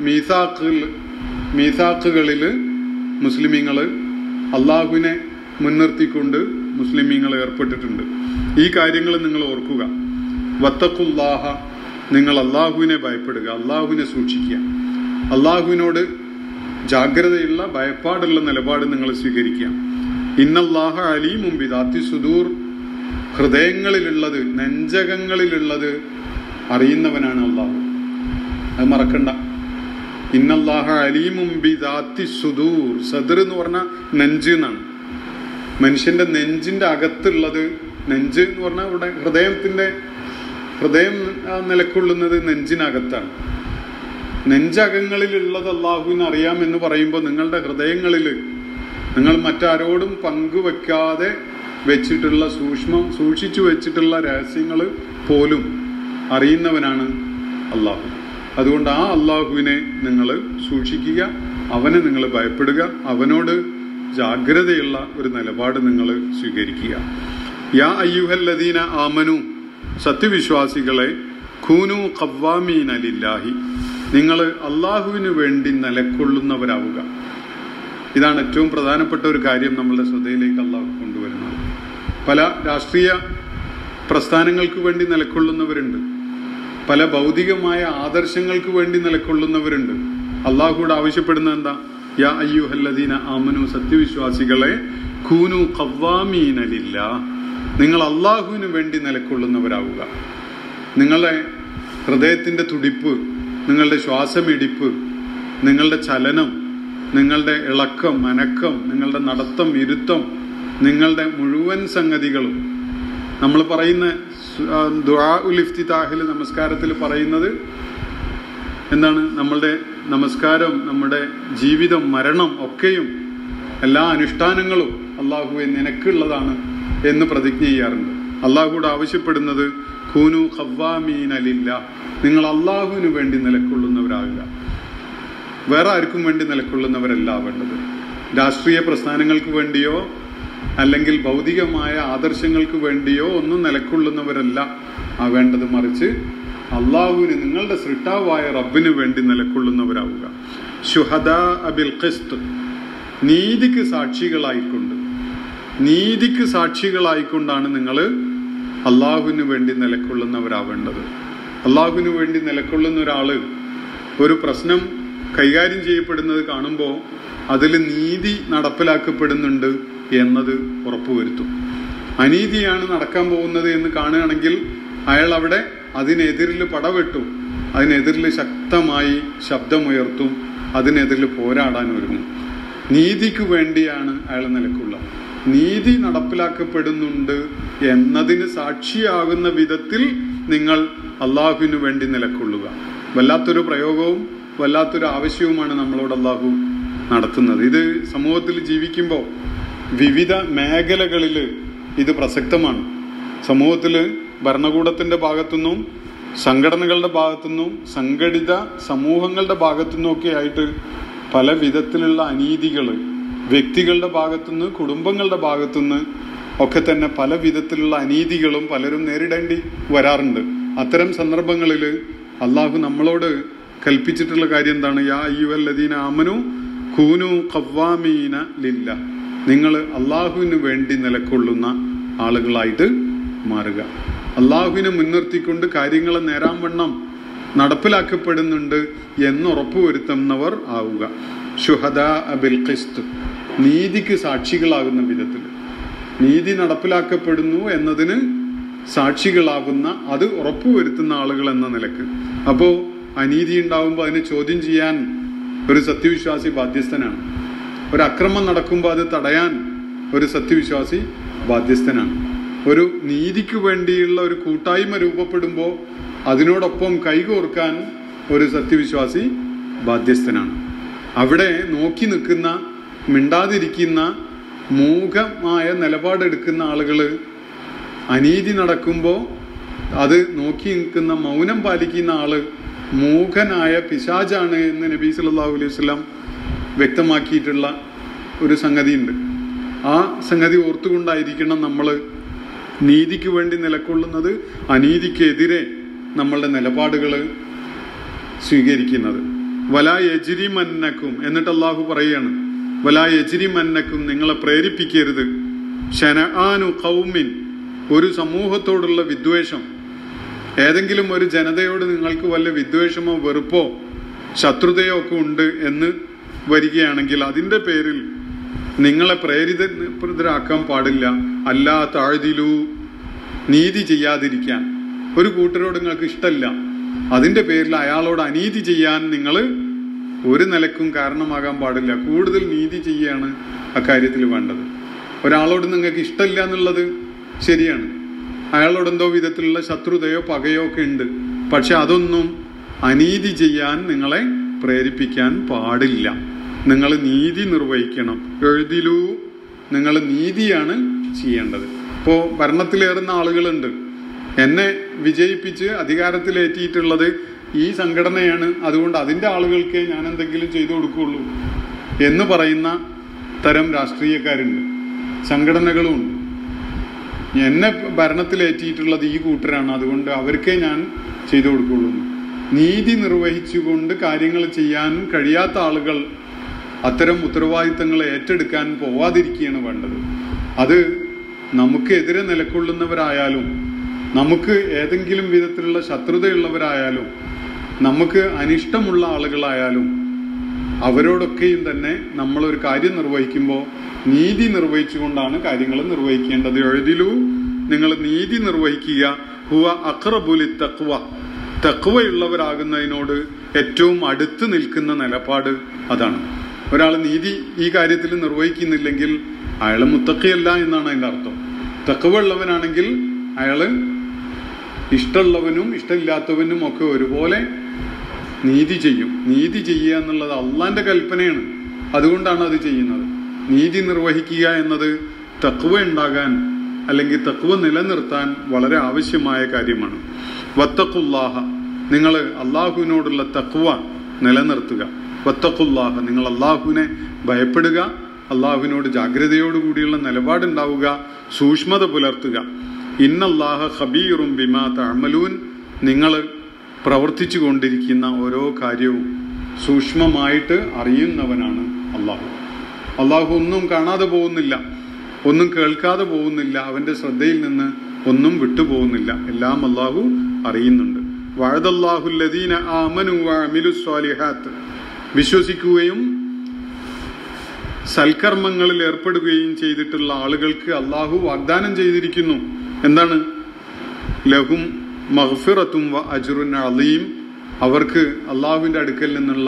മീസാഖുകളിൽ മുസ്ലിമീങ്ങള് അള്ളാഹുവിനെ മുൻനിർത്തിക്കൊണ്ട് മുസ്ലിമീങ്ങൾ ഏർപ്പെട്ടിട്ടുണ്ട്. ഈ കാര്യങ്ങൾ നിങ്ങൾ ഓർക്കുക. വത്തഖുല്ലാഹ, നിങ്ങൾ അള്ളാഹുവിനെ ഭയപ്പെടുക, അള്ളാഹുവിനെ സൂക്ഷിക്കുക. അള്ളാഹുവിനോട് ജാഗ്രതയുള്ള ഭയപ്പാടുള്ള നിലപാട് നിങ്ങൾ സ്വീകരിക്കുക. ഇന്നല്ലാഹ അലീമും ബിദാത്തി സുദൂർ, ഹൃദയങ്ങളിലുള്ളത് നെഞ്ചകങ്ങളിലുള്ളത് അറിയുന്നവനാണ് അള്ളാഹു. അത് മറക്കണ്ട. ഇന്നല്ലാഹ അലീമും ബിദാത്തി സുദൂർ. സദർ എന്ന് പറഞ്ഞാൽ നെഞ്ച് എന്നാണ്. മനുഷ്യന്റെ നെഞ്ചിന്റെ അകത്തുള്ളത്, നെഞ്ച് എന്ന് പറഞ്ഞാൽ ഇവിടെ ഹൃദയം നിലക്കൊള്ളുന്നത് നെഞ്ചിനകത്താണ്. നെഞ്ചകങ്ങളിലുള്ളത് അള്ളാഹുവിന് അറിയാമെന്ന് പറയുമ്പോൾ നിങ്ങളുടെ ഹൃദയങ്ങളിൽ നിങ്ങൾ മറ്റാരോടും പങ്കുവെക്കാതെ വെച്ചിട്ടുള്ള സൂക്ഷിച്ചു വെച്ചിട്ടുള്ള രഹസ്യങ്ങൾ പോലും അറിയുന്നവനാണ് അള്ളാഹു. അതുകൊണ്ട് ആ അള്ളാഹുവിനെ നിങ്ങൾ സൂക്ഷിക്കുക, അവനെ നിങ്ങൾ ഭയപ്പെടുക, അവനോട് ജാഗ്രതയുള്ള ഒരു നിലപാട് നിങ്ങൾ സ്വീകരിക്കുക. യാ അയ്യുഹല്ലദീന ആമനു, സത്യവിശ്വാസികളെ, ഖൂനു ഖവ്വാമീന ലില്ലാഹി, നിങ്ങൾ അള്ളാഹുവിന് വേണ്ടി നിലക്കൊള്ളുന്നവരാവുക. ഇതാണ് ഏറ്റവും പ്രധാനപ്പെട്ട ഒരു കാര്യം നമ്മളുടെ ശ്രദ്ധയിലേക്ക് അള്ളാഹു കൊണ്ടുവരുന്നത്. പല രാഷ്ട്രീയ പ്രസ്ഥാനങ്ങൾക്ക് വേണ്ടി നിലക്കൊള്ളുന്നവരുണ്ട്, പല ഭൗതികമായ ആദർശങ്ങൾക്ക് വേണ്ടി നിലക്കൊള്ളുന്നവരുണ്ട്. അള്ളാഹുവോട് ആവശ്യപ്പെടുന്നത് എന്താ? യാ അയ്യുഹല്ലദീന ആമനു, സത്യവിശ്വാസികളെ, കൂനു ഖവ്വാമീന ലില്ലാഹ്, നിങ്ങൾ അള്ളാഹുവിന് വേണ്ടി നിലകൊള്ളുന്നവരാവുക. നിങ്ങളുടെ ഹൃദയത്തിന്റെ തുടിപ്പ്, നിങ്ങളുടെ ശ്വാസമിടിപ്പ്, നിങ്ങളുടെ ചലനം, നിങ്ങളുടെ ഇളക്കം, അനക്കം, നിങ്ങളുടെ നടത്തം, ഇരുത്തം, നിങ്ങളുടെ മുഴുവൻ സംഗതികളും നമ്മൾ പറയുന്ന ദുആ ഉൽ ഇഫ്തിതാഹിൽ, നമസ്കാരത്തിൽ പറയുന്നത് എന്താണ്? നമ്മളുടെ നമസ്കാരം, നമ്മുടെ ജീവിതം, മരണം ഒക്കെയും എല്ലാ അനുഷ്ഠാനങ്ങളും അള്ളാഹുവെ നിനക്കുള്ളതാണ് എന്ന് പ്രതിജ്ഞ ചെയ്യാറുണ്ട്. അള്ളാഹുവോട് ആവശ്യപ്പെടുന്നത് കൂനു ഖവ്വാമീന ലില്ലാഹ്, നിങ്ങൾ അള്ളാഹുവിന് വേണ്ടി നിലകൊള്ളുന്നവരാകുക. വേറെ ആർക്കും വേണ്ടി നിലകൊള്ളുന്നവരല്ല വേണ്ടത്. രാഷ്ട്രീയ പ്രസ്ഥാനങ്ങൾക്ക് വേണ്ടിയോ അല്ലെങ്കിൽ ഭൗതികമായ ആദർശങ്ങൾക്ക് വേണ്ടിയോ ഒന്നും നിലകൊള്ളുന്നവരല്ല വേണ്ടത്. മറിച്ച് അള്ളാഹുവിന്, നിങ്ങളുടെ സൃഷ്ടാവായ റബ്ബിന് വേണ്ടി നിലകൊള്ളുന്നവരാവുക. ശുഹദാ ബിൽ ഖിസ്ത്, നീതിക്ക് സാക്ഷികളായിക്കൊണ്ട്, നീതിക്ക് സാക്ഷികളായിക്കൊണ്ടാണ് നിങ്ങൾ അള്ളാഹുവിന് വേണ്ടി നിലകൊള്ളുന്നവരാവേണ്ടത്. അള്ളാഹുവിന് വേണ്ടി നിലകൊള്ളുന്ന ഒരാള് ഒരു പ്രശ്നം കൈകാര്യം ചെയ്യപ്പെടുന്നത് കാണുമ്പോൾ അതിൽ നീതി നടപ്പിലാക്കപ്പെടുന്നുണ്ട് എന്നത് ഉറപ്പുവരുത്തും. അനീതിയാണ് നടക്കാൻ പോകുന്നത് എന്ന് കാണുകയാണെങ്കിൽ അയാൾ അവിടെ അതിനെതിരിൽ പടവെട്ടും, അതിനെതിരിൽ ശക്തമായി ശബ്ദമുയർത്തും, അതിനെതിരിൽ പോരാടാൻ ഒരുങ്ങും. നീതിക്ക് വേണ്ടിയാണ് അയാൾ നിലകൊള്ളുക. നീതി നടപ്പിലാക്കപ്പെടുന്നുണ്ട് എന്നതിന് സാക്ഷിയാകുന്ന വിധത്തിൽ നിങ്ങൾ അള്ളാഹുവിന് വേണ്ടി നിലകൊള്ളുക. വല്ലാത്തൊരു പ്രയോഗവും വല്ലാത്തൊരു ആവശ്യവുമാണ് നമ്മളോട് അള്ളാഹു നടത്തുന്നത്. ഇത് സമൂഹത്തിൽ ജീവിക്കുമ്പോൾ വിവിധ മേഖലകളിൽ ഇത് പ്രസക്തമാണ്. സമൂഹത്തിൽ ഭരണകൂടത്തിന്റെ ഭാഗത്തുനിന്നും സംഘടനകളുടെ ഭാഗത്തുനിന്നും സംഘടിത സമൂഹങ്ങളുടെ ഭാഗത്തുനിന്നും ഒക്കെ ആയിട്ട് പല വിധത്തിലുള്ള അനീതികൾ, വ്യക്തികളുടെ ഭാഗത്തുനിന്ന്, കുടുംബങ്ങളുടെ ഭാഗത്തുനിന്ന് ഒക്കെ തന്നെ പല വിധത്തിലുള്ള അനീതികളും പലരും നേരിടേണ്ടി വരാറുണ്ട്. അത്തരം സന്ദർഭങ്ങളിൽ അള്ളാഹു നമ്മളോട് കൽപ്പിച്ചിട്ടുള്ള കാര്യം എന്താണ്? യാ അയ്യുഹല്ലദീന ആമനു കൂനു ഖവ്വാമീന ലില്ലാഹ്, നിങ്ങൾ അള്ളാഹുവിന് വേണ്ടി നിലകൊള്ളുന്ന ആളുകളായിട്ട് മാറുക. അള്ളാഹുവിനെ മുൻനിർത്തിക്കൊണ്ട് കാര്യങ്ങളെ നേരാംവണ്ണം നടപ്പിലാക്കപ്പെടുന്നുണ്ട് എന്ന് ഉറപ്പുവരുത്തുന്നവർ ആവുക. ശുഹദാ ബിൽ ഖിസ്ത്, നീതിക്ക് സാക്ഷികളാകുന്ന വിധത്തിൽ, നീതി നടപ്പിലാക്കപ്പെടുന്നു എന്നതിന് സാക്ഷികളാകുന്ന, അത് ഉറപ്പുവരുത്തുന്ന ആളുകൾ എന്ന നിലക്ക്. അപ്പോ അനീതി ഉണ്ടാവുമ്പോൾ അതിനെ ചോദ്യം ചെയ്യാൻ ഒരു സത്യവിശ്വാസി ബാധ്യസ്ഥനാണ്. ഒരു അക്രമം നടക്കുമ്പോൾ അത് തടയാൻ ഒരു സത്യവിശ്വാസി ബാധ്യസ്ഥനാണ്. ഒരു നീതിക്ക് വേണ്ടിയുള്ള ഒരു കൂട്ടായ്മ രൂപപ്പെടുമ്പോൾ അതിനോടൊപ്പം കൈകോർക്കാൻ ഒരു സത്യവിശ്വാസി ബാധ്യസ്ഥനാണ്. അവിടെ നോക്കി നിൽക്കുന്ന, മിണ്ടാതിരിക്കുന്ന, മൂകമായ നിലപാടെടുക്കുന്ന ആളുകള് അനീതി നടക്കുമ്പോൾ അത് നോക്കി നിൽക്കുന്ന, മൗനം പാലിക്കുന്ന ആള് മൂകനായ പിശാചാണ് എന്ന് നബി സല്ലല്ലാഹു അലൈഹി വസല്ലം വ്യക്തമാക്കിയിട്ടുള്ള ഒരു സംഗതിയുണ്ട്. ആ സംഗതി ഓർത്തുകൊണ്ടായിരിക്കണം നമ്മൾ നീതിക്ക് വേണ്ടി നിലകൊള്ളുന്നത്, അനീതിക്കെതിരെ നമ്മളുടെ നിലപാടുകൾ സ്വീകരിക്കുന്നത്. വലാ യജ്രിമന്നക്കും, എന്നിട്ട് അള്ളാഹു പറയാണ്, വലാ യജ്രിമന്നക്കും, നിങ്ങളെ പ്രേരിപ്പിക്കരുത്, ശനആനു ഖൗമിൻ, ഒരു സമൂഹത്തോടുള്ള വിദ്വേഷം, ഏതെങ്കിലും ഒരു ജനതയോട് നിങ്ങൾക്ക് വല്ല വിദ്വേഷമോ വെറുപ്പോ ശത്രുതയോ ഒക്കെ ഉണ്ട് എന്ന് വരികയാണെങ്കിൽ അതിന്റെ പേരിൽ നിങ്ങളെ പ്രേരിതരാക്കാൻ പാടില്ല. അല്ലാ താഴ്തിലു, നീതി ചെയ്യാതിരിക്കാൻ. ഒരു കൂട്ടരോട് നിങ്ങൾക്ക് ഇഷ്ടമല്ല, അതിന്റെ പേരിൽ അയാളോട് അനീതി ചെയ്യാൻ നിങ്ങൾ ഒരു നിലക്കും കാരണമാകാൻ പാടില്ല. കൂടുതൽ നീതി ചെയ്യാണ് അക്കാര്യത്തിൽ വേണ്ടത്. ഒരാളോട് നിങ്ങൾക്ക് ഇഷ്ടമില്ല എന്നുള്ളത് ശരിയാണ്, അയാളോട് എന്തോ വിധത്തിലുള്ള ശത്രുതയോ പകയോ ഒക്കെ ഉണ്ട്. പക്ഷെ അതൊന്നും അനീതി ചെയ്യാൻ നിങ്ങളെ പ്രേരിപ്പിക്കാൻ പാടില്ല. നിങ്ങൾ നീതി നിർവഹിക്കണം. എഴുതിലൂ, നിങ്ങൾ നീതിയാണ് ചെയ്യേണ്ടത്. ഇപ്പോ ഭരണത്തിലേറുന്ന ആളുകളുണ്ട്, എന്നെ വിജയിപ്പിച്ച് അധികാരത്തിലേറ്റിയിട്ടുള്ളത് ഈ സംഘടനയാണ്, അതുകൊണ്ട് അതിന്റെ ആളുകൾക്ക് ഞാൻ എന്തെങ്കിലും ചെയ്തു കൊടുക്കുകയുള്ളൂ എന്ന് പറയുന്ന തരം രാഷ്ട്രീയക്കാരുണ്ട്, സംഘടനകളുമുണ്ട്. എന്നെ ഭരണത്തിലേറ്റിയിട്ടുള്ളത് ഈ കൂട്ടരാണ്, അതുകൊണ്ട് അവർക്കേ ഞാൻ ചെയ്തു കൊടുക്കുകയുള്ളൂ. നീതി നിർവഹിച്ചുകൊണ്ട് കാര്യങ്ങൾ ചെയ്യാൻ കഴിയാത്ത ആളുകൾ അത്തരം ഉത്തരവാദിത്തങ്ങൾ ഏറ്റെടുക്കാൻ പോവാതിരിക്കുകയാണ് വേണ്ടത്. അത് നമുക്ക് എതിരെ നിലകൊള്ളുന്നവരായാലും, നമുക്ക് ഏതെങ്കിലും വിധത്തിലുള്ള ശത്രുതയുള്ളവരായാലും, നമുക്ക് അനിഷ്ടമുള്ള ആളുകളായാലും അവരോടൊക്കെയും തന്നെ നമ്മളൊരു കാര്യം നിർവഹിക്കുമ്പോൾ നീതി നിർവഹിച്ചുകൊണ്ടാണ് കാര്യങ്ങൾ നിർവഹിക്കേണ്ടത്. എഴുതിലു, നിങ്ങൾ നീതി നിർവഹിക്കുക. ഹുവ അഖ്റബുലി തഖ്വ, തഖ്വയുള്ളവരാകുന്നതിനോട് ഏറ്റവും അടുത്ത് നിൽക്കുന്ന നിലപാട് അതാണ്. ഒരാൾ നീതി ഈ കാര്യത്തിൽ നിർവഹിക്കുന്നില്ലെങ്കിൽ അയാൾ മുത്തഖിയല്ല എന്നാണ് അതിന്റെ അർത്ഥം. തഖ്വ ഉള്ളവനാണെങ്കിൽ അയാള് ഇഷ്ടമുള്ളവനും ഇഷ്ടമില്ലാത്തവനും ഒക്കെ ഒരുപോലെ നീതി ചെയ്യും. നീതി ചെയ്യുക എന്നുള്ളത് അള്ളാന്റെ കൽപ്പനയാണ്, അതുകൊണ്ടാണ് അത് ചെയ്യുന്നത്. നീതി നിർവഹിക്കുക എന്നത് തഖ്വ ഉണ്ടാകാൻ അല്ലെങ്കിൽ തഖ്വ നിലനിർത്താൻ വളരെ ആവശ്യമായ കാര്യമാണ്. വത്തഖുല്ലാഹ, നിങ്ങൾ അള്ളാഹുവിനോടുള്ള തഖ്വ നിലനിർത്തുക. വത്തഖുല്ലാഹ, നിങ്ങൾ അള്ളാഹുവിനെ ഭയപ്പെടുക, അള്ളാഹുവിനോട് ജാഗ്രതയോടുകൂടിയുള്ള നിലപാടുണ്ടാവുക, സൂക്ഷ്മത പുലർത്തുക. ഇന്നല്ലാഹ ഖബീറും ബിമാ തഅമലൂൻ, നിങ്ങൾ പ്രവർത്തിച്ചു കൊണ്ടിരിക്കുന്ന ഓരോ കാര്യവും സൂക്ഷ്മമായിട്ട് അറിയുന്നവനാണ് അള്ളാഹു. അള്ളാഹു ഒന്നും കാണാതെ പോകുന്നില്ല, ഒന്നും കേൾക്കാതെ പോകുന്നില്ല, അവന്റെ ശ്രദ്ധയിൽ നിന്ന് ഒന്നും വിട്ടുപോകുന്നില്ല, എല്ലാം അള്ളാഹു അറിയുന്നുണ്ട്. വഅദല്ലാഹുല്ലദീന ആമനു വഅമിലുസ്സാലിഹാത്ത്, വിശ്വസിക്കുകയും സൽക്കർമ്മങ്ങളിൽ ഏർപ്പെടുകയും ചെയ്തിട്ടുള്ള ആളുകൾക്ക് അള്ളാഹു വാഗ്ദാനം ചെയ്തിരിക്കുന്നു. എന്താണ്? ലഹും മഗ്ഫിറത്തും വ അജ്റുൻ അളീം, അവർക്ക് അള്ളാഹുവിന്റെ അടുക്കൽ നിന്നുള്ള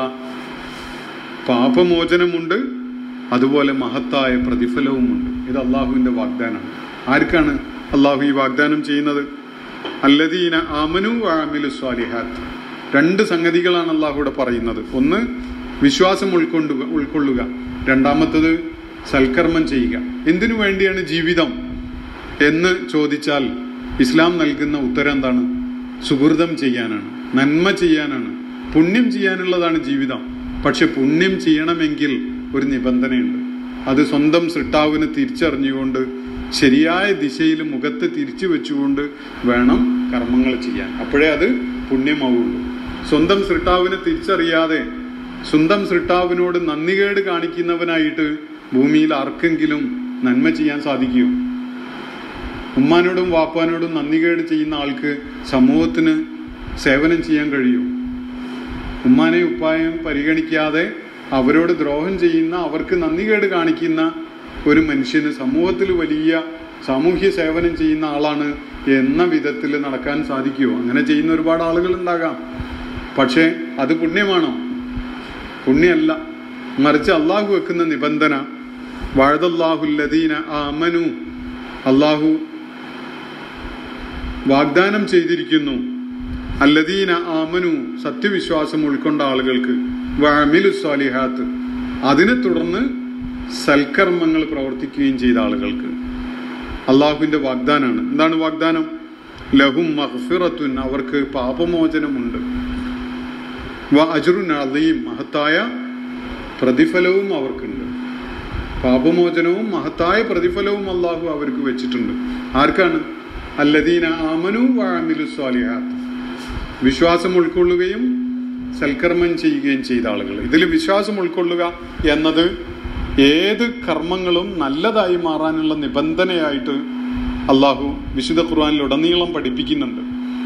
പാപമോചനമുണ്ട്, അതുപോലെ മഹത്തായ പ്രതിഫലവുമുണ്ട്. ഇത് അള്ളാഹുവിന്റെ വാഗ്ദാനമാണ്. ആർക്കാണ് അള്ളാഹു ഈ വാഗ്ദാനം ചെയ്യുന്നത്? അല്ലദീന ആമനു വഅമിലുസ്സാലിഹാത്ത്. രണ്ട് സംഗതികളാണ് അള്ളാഹു ഇവിടെ പറയുന്നത്. ഒന്ന്, വിശ്വാസം ഉൾക്കൊള്ളുക. രണ്ടാമത്തത്, സൽക്കർമ്മം ചെയ്യുക. എന്തിനു വേണ്ടിയാണ് ജീവിതം എന്ന് ചോദിച്ചാൽ ഇസ്ലാം നൽകുന്ന ഉത്തരം എന്താണ്? സുഹൃതം ചെയ്യാനാണ്, നന്മ ചെയ്യാനാണ്, പുണ്യം ചെയ്യാനുള്ളതാണ് ജീവിതം. പക്ഷെ പുണ്യം ചെയ്യണമെങ്കിൽ ഒരു നിബന്ധനയുണ്ട്. അത് സ്വന്തം സൃഷ്ടാവിനെ തിരിച്ചറിഞ്ഞുകൊണ്ട് ശരിയായ ദിശയിൽ മുഖത്ത് തിരിച്ചു വെച്ചുകൊണ്ട് വേണം കർമ്മങ്ങൾ ചെയ്യാൻ. അപ്പോഴേ അത് പുണ്യമാവുള്ളൂ. സ്വന്തം സൃഷ്ടാവിനെ തിരിച്ചറിയാതെ സ്വന്തം സൃഷ്ടാവിനോട് നന്ദികേട് കാണിക്കുന്നവനായിട്ട് ഭൂമിയിൽ ആർക്കെങ്കിലും നന്മ ചെയ്യാൻ സാധിക്കുമോ? ഉമ്മാനോടും വാപ്പാനോടും നന്ദികേട് ചെയ്യുന്ന ആൾക്ക് സമൂഹത്തിന് സേവനം ചെയ്യാൻ കഴിയുമോ? ഉമ്മാനെയും ഉപ്പായെയും പരിഗണിക്കാതെ അവരോട് ദ്രോഹം ചെയ്യുന്ന, അവർക്ക് നന്ദികേട് കാണിക്കുന്ന ഒരു മനുഷ്യന് സമൂഹത്തിൽ വലിയ സാമൂഹ്യ സേവനം ചെയ്യുന്ന ആളാണ് എന്ന വിധത്തിൽ നടക്കാൻ സാധിക്കുമോ? അങ്ങനെ ചെയ്യുന്ന ഒരുപാട് ആളുകൾ ഉണ്ടാകാം. പക്ഷെ അത് പുണ്യമാണോ? പുണ്യമല്ല. മറിച്ച് അള്ളാഹു വെക്കുന്ന നിബന്ധന, വഅദല്ലാഹുല്ലദീന ആമനു, അള്ളാഹു വാഗ്ദാനം ചെയ്തിരിക്കുന്നു, അല്ലദീന ആമനു, സത്യവിശ്വാസം ഉൾക്കൊണ്ട ആളുകൾക്ക്, വഅമിലുസ്സാലിഹാത്ത്, അതിനെ തുടർന്ന് സൽക്കർമ്മങ്ങൾ പ്രവർത്തിക്കുകയും ചെയ്ത ആളുകൾക്ക്. അള്ളാഹുവിന്റെ വാഗ്ദാനാണ്. എന്താണ് വാഗ്ദാനം? ലഹും മഗ്ഫിറത്തുൻ, അവർക്ക് പാപമോചനമുണ്ട്, വ അജ്റുൻ അളീം, മഹത്തായ പ്രതിഫലവും അവർക്കുണ്ട്. പാപമോചനവും മഹത്തായ പ്രതിഫലവും അള്ളാഹു അവർക്ക് വെച്ചിട്ടുണ്ട്. ആർക്കാണ്? അല്ലദീന ആമനു വഅമിലുസ്സാലിഹാത്ത്, വിശ്വാസം ഉൾക്കൊള്ളുകയും സൽക്കർമ്മം ചെയ്യുകയും ചെയ്ത ആളുകൾ. ഇതിൽ വിശ്വാസം ഉൾക്കൊള്ളുക എന്നത് ഏത് കർമ്മങ്ങളും നല്ലതായി മാറാനുള്ള നിബന്ധനയായിട്ട് അള്ളാഹു വിശുദ്ധ ഖുർആനിൽ ഉടനീളം പഠിപ്പിക്കുന്നുണ്ട്.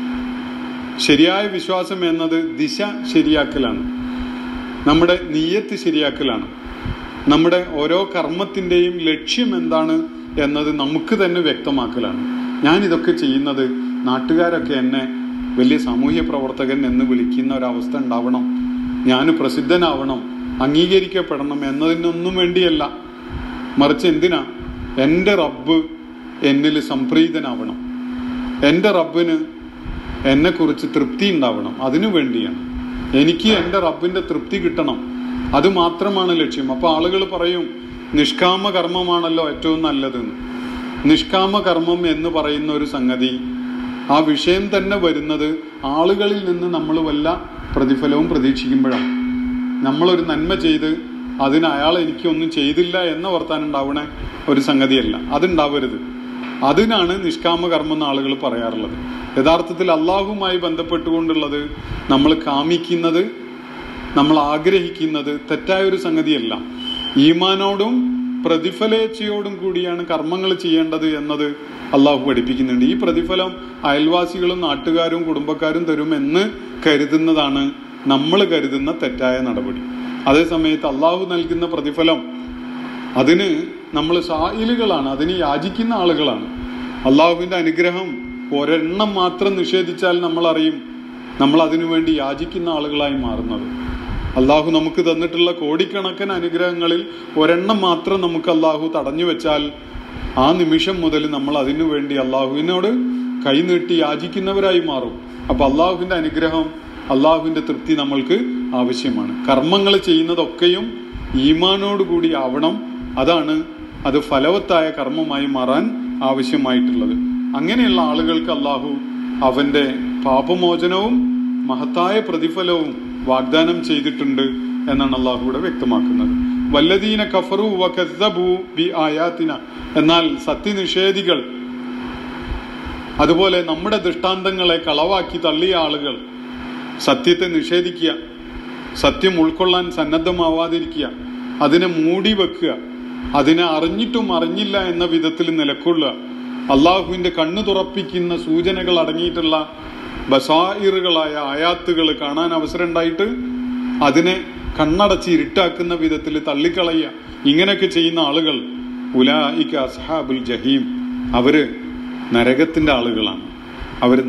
ശരിയായ വിശ്വാസം എന്നത് ദിശ ശരിയാക്കലാണ്, നമ്മുടെ നിയ്യത്ത് ശരിയാക്കലാണ്. നമ്മുടെ ഓരോ കർമ്മത്തിന്റെയും ലക്ഷ്യം എന്താണ് എന്നത് നമുക്ക് തന്നെ വ്യക്തമാക്കലാണ്. ഞാനിതൊക്കെ ചെയ്യുന്നത് നാട്ടുകാരൊക്കെ എന്നെ വലിയ സാമൂഹ്യ പ്രവർത്തകൻ എന്ന് വിളിക്കുന്ന ഒരവസ്ഥ ഉണ്ടാവണം, ഞാൻ പ്രസിദ്ധനാവണം, അംഗീകരിക്കപ്പെടണം എന്നതിനൊന്നും വേണ്ടിയല്ല. മറിച്ച് എന്തിനാ? എൻ്റെ റബ്ബ് എന്നിൽ സംപ്രീതനാവണം, എൻ്റെ റബ്ബിന് എന്നെക്കുറിച്ച് തൃപ്തി ഉണ്ടാവണം, അതിനു വേണ്ടിയാണ്. എനിക്ക് എൻ്റെ റബ്ബിന്റെ തൃപ്തി കിട്ടണം, അത് മാത്രമാണ് ലക്ഷ്യം. അപ്പൊ ആളുകൾ പറയും നിഷ്കാമ കർമ്മമാണല്ലോ ഏറ്റവും നല്ലതെന്ന്. നിഷ്കാമ കർമ്മം എന്ന് പറയുന്ന ഒരു സംഗതി, ആ വിഷയം തന്നെ വരുന്നത് ആളുകളിൽ നിന്ന് നമ്മൾ വല്ല പ്രതിഫലവും പ്രതീക്ഷിക്കുമ്പോഴാണ്. നമ്മളൊരു നന്മ ചെയ്ത് അതിന് അയാൾ എനിക്കൊന്നും ചെയ്തില്ല എന്ന വർത്താനം ഉണ്ടാവണ ഒരു സംഗതിയല്ല, അതുണ്ടാവരുത്. അതിനാണ് നിഷ്കാമ കർമ്മം എന്ന് ആളുകൾ പറയാറുള്ളത്. യഥാർത്ഥത്തിൽ അള്ളാഹുമായി ബന്ധപ്പെട്ടുകൊണ്ടുള്ളത് നമ്മൾ കാമിക്കുന്നത്, നമ്മൾ ആഗ്രഹിക്കുന്നത് തെറ്റായ ഒരു സംഗതിയല്ല. ഈമാനോടും പ്രതിഫലേച്ഛയോടും കൂടിയാണ് കർമ്മങ്ങൾ ചെയ്യേണ്ടത് എന്നത് അള്ളാഹു പഠിപ്പിക്കുന്നുണ്ട്. ഈ പ്രതിഫലം അയൽവാസികളും നാട്ടുകാരും കുടുംബക്കാരും തരുമെന്ന് കരുതുന്നതാണ് നമ്മൾ കരുതുന്ന തെറ്റായ നടപടി. അതേസമയത്ത് അള്ളാഹു നൽകുന്ന പ്രതിഫലം അതിന് നമ്മൾ സായിലുകളാണ്, അതിന് യാചിക്കുന്ന ആളുകളാണ്. അള്ളാഹുവിന്റെ അനുഗ്രഹം ഒരെണ്ണം മാത്രം നിഷേധിച്ചാൽ നമ്മൾ അറിയും നമ്മൾ അതിനു വേണ്ടി യാചിക്കുന്ന ആളുകളായി മാറുന്നത്. അള്ളാഹു നമുക്ക് തന്നിട്ടുള്ള കോടിക്കണക്കിന് അനുഗ്രഹങ്ങളിൽ ഒരെണ്ണം മാത്രം നമുക്ക് അള്ളാഹു തടഞ്ഞു വെച്ചാൽ ആ നിമിഷം മുതൽ നമ്മൾ അതിനു വേണ്ടി അള്ളാഹുവിനോട് കൈനീട്ടി യാചിക്കുന്നവരായി മാറും. അപ്പൊ അള്ളാഹുവിന്റെ അനുഗ്രഹം, അള്ളാഹുവിന്റെ തൃപ്തി നമ്മൾക്ക് ആവശ്യമാണ്. കർമ്മങ്ങൾ ചെയ്യുന്നതൊക്കെയും ഈമാനോടുകൂടി ആവണം. അതാണ് അത് ഫലവത്തായ കർമ്മമായി മാറാൻ ആവശ്യമായിട്ടുള്ളത്. അങ്ങനെയുള്ള ആളുകൾക്ക് അള്ളാഹു അവന്റെ പാപമോചനവും മഹത്തായ പ്രതിഫലവും വാഗ്ദാനം ചെയ്തിട്ടുണ്ട് എന്നാണ് അള്ളാഹു ഇവിടെ വ്യക്തമാക്കുന്നത്. വല്ലദീന കഫറു വകസ്സബു ബി ആയാതിന, എന്നാൽ സത്യനിഷേധികൾ, അതുപോലെ നമ്മുടെ ദൃഷ്ടാന്തങ്ങളെ കളവാക്കി തള്ളിയ ആളുകൾ, സത്യത്തെ നിഷേധിക്കുക, സത്യം ഉൾക്കൊള്ളാൻ സന്നദ്ധമാവാതിരിക്കുക, അതിനെ മൂടി വെക്കുക, അതിനെ അറിഞ്ഞിട്ടും അറിഞ്ഞില്ല എന്ന വിധത്തിൽ നിലക്കൊള്ളുക, അള്ളാഹുവിന്റെ കണ്ണു തുറപ്പിക്കുന്ന സൂചനകൾ അടങ്ങിയിട്ടുള്ള ബസായിറുകളായ ആയാത്തുകൾ കാണാൻ അവസരം ഉണ്ടായിട്ട് അതിനെ കണ്ണടച്ച് ഇരുട്ടാക്കുന്ന വിധത്തിൽ തള്ളിക്കളയുക, ഇങ്ങനെയൊക്കെ ചെയ്യുന്ന ആളുകൾ ഉലൈക അസ്ഹാബുൽ ജഹീം, അവര് നരകത്തിന്റെ ആളുകളാണ്, അവര്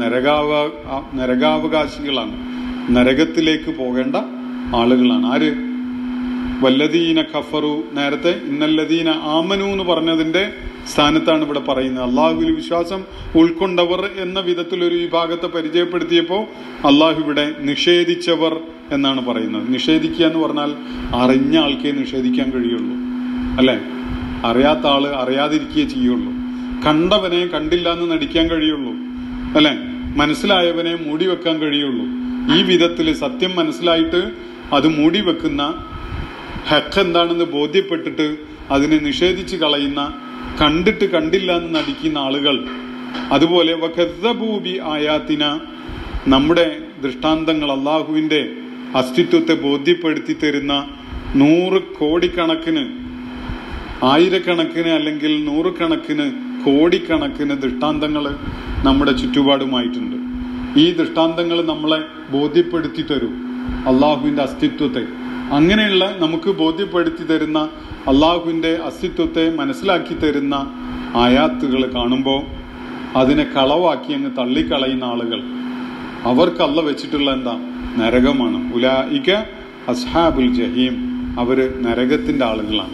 നരകാവകാശികളാണ്, നരകത്തിലേക്ക് പോകേണ്ട ആളുകളാണ്. ആര്? വല്ലദീന കഫറു. നേരത്തെ ഇന്നല്ലദീന ആമനു എന്ന് പറഞ്ഞതിന്റെ സ്ഥാനത്താണ് ഇവിടെ പറയുന്നത്. അള്ളാഹുവിൽ വിശ്വാസം ഉൾക്കൊണ്ടവർ എന്ന വിധത്തിൽ ഒരു വിഭാഗത്തെ പരിചയപ്പെടുത്തിയപ്പോൾ അള്ളാഹു ഇവിടെ നിഷേധിച്ചവർ എന്നാണ് പറയുന്നത്. നിഷേധിക്കുക എന്ന് പറഞ്ഞാൽ അറിഞ്ഞ ആൾക്കേ നിഷേധിക്കാൻ കഴിയുള്ളൂ, അല്ലെ? അറിയാത്ത ആള് അറിയാതിരിക്കുകയേ ചെയ്യുള്ളൂ. കണ്ടവനെ കണ്ടില്ല എന്ന് നടിക്കാൻ കഴിയുള്ളൂ, അല്ലെ? മനസ്സിലായവനെ മൂടി വെക്കാൻ കഴിയുള്ളൂ. ഈ വിധത്തിൽ സത്യം മനസ്സിലായിട്ട് അത് മൂടി വെക്കുന്ന, ഹക്ക് എന്താണെന്ന് ബോധ്യപ്പെട്ടിട്ട് അതിനെ നിഷേധിച്ച് കളയുന്ന, കണ്ടിട്ട് കണ്ടില്ല എന്ന് നടിക്കുന്ന ആളുകൾ. അതുപോലെ വകസ്സബൂ ബി ആയാതിന, നമ്മുടെ ദൃഷ്ടാന്തങ്ങൾ, അള്ളാഹുവിന്റെ അസ്തിത്വത്തെ ബോധ്യപ്പെടുത്തി തരുന്ന 100 കോടിക്കണക്കിന്, ആയിരക്കണക്കിന് അല്ലെങ്കിൽ 100 കണക്കിന് കോടിക്കണക്കിന് ദൃഷ്ടാന്തങ്ങൾ നമ്മുടെ ചുറ്റുപാടുമായിട്ടുണ്ട്. ഈ ദൃഷ്ടാന്തങ്ങൾ നമ്മളെ ബോധ്യപ്പെടുത്തി തരും അള്ളാഹുവിന്റെ അസ്തിത്വത്തെ. അങ്ങനെയുള്ള നമുക്ക് ബോധ്യപ്പെടുത്തി തരുന്ന അള്ളാഹുവിന്റെ അസ്തിത്വത്തെ മനസ്സിലാക്കി തരുന്ന ആയാത്തുകൾ കാണുമ്പോൾ അതിനെ കളവാക്കി അങ്ങ് തള്ളിക്കളയുന്ന ആളുകൾ, അവർക്ക് അള്ള വെച്ചിട്ടുള്ള എന്താ? നരകമാണ്. ഉലൈക അസ്ഹാബുൽ ജഹീം, അവര് നരകത്തിന്റെ ആളുകളാണ്.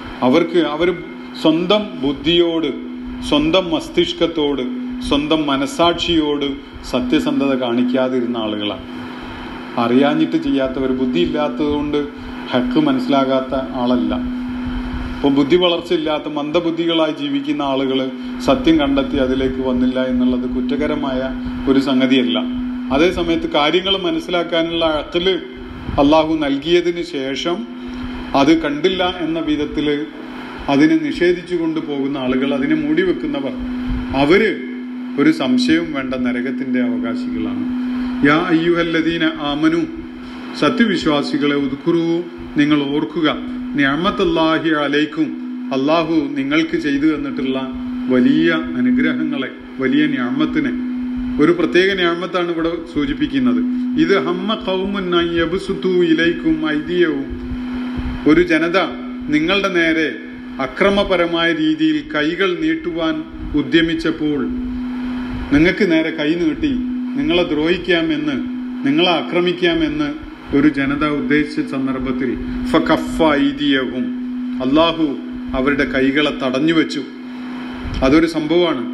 അവര് സ്വന്തം ബുദ്ധിയോട്, സ്വന്തം മസ്തിഷ്കത്തോട്, സ്വന്തം മനസാക്ഷിയോട് സത്യസന്ധത കാണിക്കാതിരുന്ന ആളുകളാണ്. അറിയാഞ്ഞിട്ട് ചെയ്യാത്തവർ, ബുദ്ധി ഇല്ലാത്തതുകൊണ്ട് ഹക്ക് മനസ്സിലാകാത്ത ആളല്ല. ഇപ്പൊ ബുദ്ധി വളർച്ചയില്ലാത്ത മന്ദബുദ്ധികളായി ജീവിക്കുന്ന ആളുകൾ സത്യം കണ്ടെത്തി അതിലേക്ക് വന്നില്ല എന്നുള്ളത് കുറ്റകരമായ ഒരു സംഗതിയല്ല. അതേസമയത്ത് കാര്യങ്ങൾ മനസ്സിലാക്കാനുള്ള അഖ്ല് അള്ളാഹു നൽകിയതിന് ശേഷം അത് കണ്ടില്ല എന്ന വിധത്തില് അതിനെ നിഷേധിച്ചു കൊണ്ടുപോകുന്ന ആളുകൾ, അതിനെ മൂടി വെക്കുന്നവർ, അവര് ഒരു സംശയവും വേണ്ട നരകത്തിന്റെ അവകാശികളാണ്. യാ അയ്യുഹല്ലദീന ആമനു, സത്യവിശ്വാസികളെ, ഉദ്കുറു, നിങ്ങൾ ഓർക്കുക, നിഅമത്തുല്ലാഹി അലൈക്കും, അള്ളാഹു നിങ്ങൾക്ക് ചെയ്തു തന്നിട്ടുള്ള വലിയ അനുഗ്രഹങ്ങളെ, വലിയ നിഅമത്തിനെ. ഒരു പ്രത്യേക നിഅമത്താണ് ഇവിടെ സൂചിപ്പിക്കുന്നത്. ഇത് ഹമ്മ ഖൗമുൻ അൻ യബ്സുതു ഇലൈക്കും ഐദിയഹും, ഒരു ജനത നിങ്ങളുടെ നേരെ അക്രമപരമായ രീതിയിൽ കൈകൾ നീട്ടുവാൻ ഉദ്യമിച്ചപ്പോൾ, നിങ്ങൾക്ക് നേരെ കൈ നീട്ടി നിങ്ങളെ ദ്രോഹിക്കാമെന്ന്, നിങ്ങളെ ആക്രമിക്കാമെന്ന് ഒരു ജനത ഉദ്ദേശിച്ച സന്ദർഭത്തിൽ ഫകഫ ഐദിയഹും, അള്ളാഹു അവരുടെ കൈകളെ തടഞ്ഞു വെച്ചു. അതൊരു സംഭവമാണ്.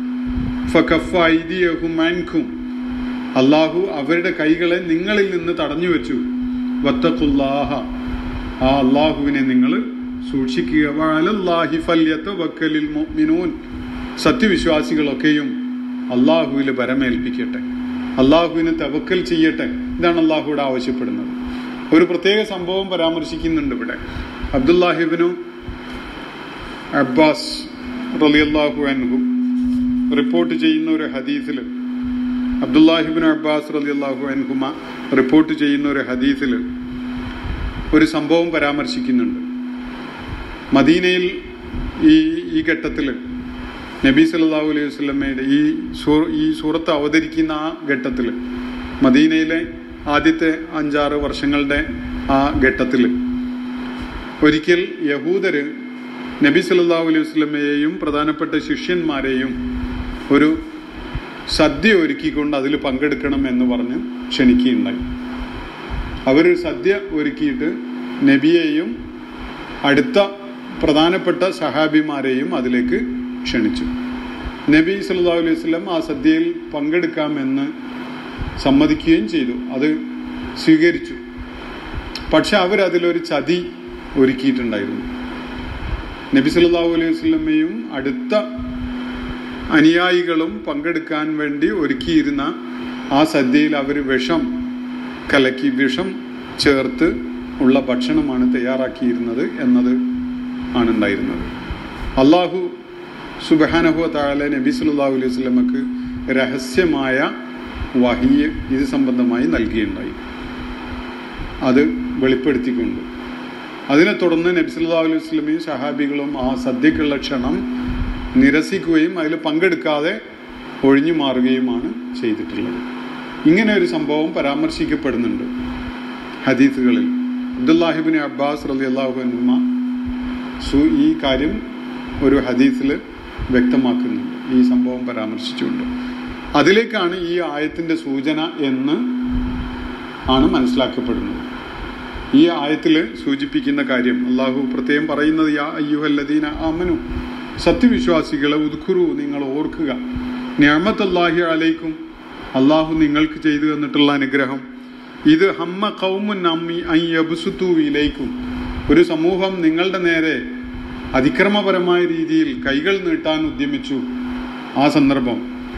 ഫകഫ ഐദിയഹും അൻകും, അള്ളാഹു അവരുടെ കൈകളെ നിങ്ങളിൽ നിന്ന് തടഞ്ഞു വെച്ചു. വത്തഖുല്ലാഹ, ആ അള്ളാഹുവിനെ നിങ്ങൾ സൂക്ഷിക്കുക. വഅലല്ലാഹി ഫല്യതവക്കലിൽ മുഅ്മിനൂൻ, സത്യവിശ്വാസികളൊക്കെയും അള്ളാഹുവിൽ ബരമേൽപ്പിക്കട്ടെ, അള്ളാഹുവിന് തവക്കൽ ചെയ്യട്ടെ. ഇതാണ് അള്ളാഹുവിടെ ആവശ്യപ്പെടുന്നത്. ഒരു പ്രത്യേക സംഭവം പരാമർശിക്കുന്നുണ്ട് ഇവിടെ. അബ്ദുല്ലാഹിബ്നു അബ്ബാസ് റളിയല്ലാഹു അൻഹു റിപ്പോർട്ട് ചെയ്യുന്ന ഒരു ഹദീസിൽ, അബ്ദുല്ലാഹിബ്നു അബ്ബാസ് റളിയല്ലാഹു അൻഹുമ റിപ്പോർട്ട് ചെയ്യുന്ന ഒരു ഹദീസിൽ ഒരു സംഭവം പരാമർശിക്കുന്നുണ്ട്. മദീനയിൽ ഈ ഘട്ടത്തിൽ നബി സല്ലല്ലാഹു അലൈഹി വസല്ലമയുടെ ഈ സൂറത്ത് അവതരിക്കുന്ന ആ ഘട്ടത്തിൽ, മദീനയിലെ ആദ്യത്തെ 5-6 വർഷങ്ങളുടെ ആ ഘട്ടത്തിൽ ഒരിക്കൽ യഹൂദര് നബി സല്ലല്ലാഹു അലൈഹി വസല്ലമയെയും പ്രധാനപ്പെട്ട ശിഷ്യന്മാരെയും ഒരു സദ്യ ഒരുക്കിക്കൊണ്ട് അതിൽ പങ്കെടുക്കണം എന്ന് പറഞ്ഞ് ക്ഷണിക്കുകയുണ്ടായി. അവർ സദ്യ ഒരുക്കിയിട്ട് നബിയെയും അടുത്ത പ്രധാനപ്പെട്ട സഹാബിമാരെയും അതിലേക്ക് ക്ഷണിച്ചു. നബി സല്ലല്ലാഹു അലൈഹി വസല്ലം ആ സദ്യയിൽ പങ്കെടുക്കാമെന്ന് സമ്മതിക്കുകയും ചെയ്തു. അത് സ്വീകരിച്ചു. പക്ഷെ അവരതിലൊരു ചതി ഒരുക്കിയിട്ടുണ്ടായിരുന്നു. നബി സല്ലല്ലാഹു അലൈഹി വസല്ലമയും അടുത്ത അനുയായികളും പങ്കെടുക്കാൻ വേണ്ടി ഒരുക്കിയിരുന്ന ആ സദ്യയിൽ അവർ വിഷം കലക്കി, വിഷം ചേർത്ത് ഉള്ള ഭക്ഷണമാണ് തയ്യാറാക്കിയിരുന്നത് എന്നത് ആണുണ്ടായിരുന്നത്. അള്ളാഹു സുബ്ഹാനഹു വ തആല നബി സല്ലല്ലാഹു അലൈഹി വസല്ലമക്ക് രഹസ്യമായ വഹിയ് ഇത് സംബന്ധമായി നൽകിയുണ്ടായി. അത് വെളിപ്പെടുത്തിക്കൊണ്ട് അതിനെ തുടർന്ന് നബി സല്ലല്ലാഹു അലൈഹി വസല്ലമയും സഹാബികളും ആ സദ്യക്കുള്ള ക്ഷണം നിരസിക്കുകയും അതിൽ പങ്കെടുക്കാതെ ഒഴിഞ്ഞു മാറുകയുമാണ് ചെയ്തിട്ടുള്ളത്. ഇങ്ങനെ ഒരു സംഭവം പരാമർശിക്കപ്പെടുന്നുണ്ട് ഹദീസുകളിൽ. അബ്ദുല്ലാഹി ഇബ്നു അബ്ബാസ് റളിയല്ലാഹു അൻഹുമ ഈ കാര്യം ഒരു ഹദീസിൽ വ്യക്തമാക്കുന്നുണ്ട്, ഈ സംഭവം പരാമർശിച്ചുകൊണ്ട്. അതിലേക്കാണ് ഈ ആയത്തിന്റെ സൂചന എന്ന് ആണ് മനസ്സിലാക്കപ്പെടുന്നത്. ഈ ആയത്തിൽ സൂചിപ്പിക്കുന്ന കാര്യം അള്ളാഹു പ്രത്യേകം പറയുന്നത്, യാ അയ്യുഹല്ലദീന ആമനു, സത്യവിശ്വാസികളെ, ഉദ്ഖുറു, നിങ്ങൾ ഓർക്കുക, നിഅമത്തുല്ലാഹി അലൈക്കും, അള്ളാഹു നിങ്ങൾക്ക് ചെയ്തു തന്നിട്ടുള്ള അനുഗ്രഹം. ഇത് ഹമ്മ ഖൗമുൻ അമ്മി അൻ യബ്സുതു ഇലൈക്കും, ഒരു സമൂഹം നിങ്ങളുടെ നേരെ അതിക്രമപരമായ രീതിയിൽ കൈകൾ നീട്ടാൻ ഉദ്യമിച്ചു. ആ സന്ദർഭം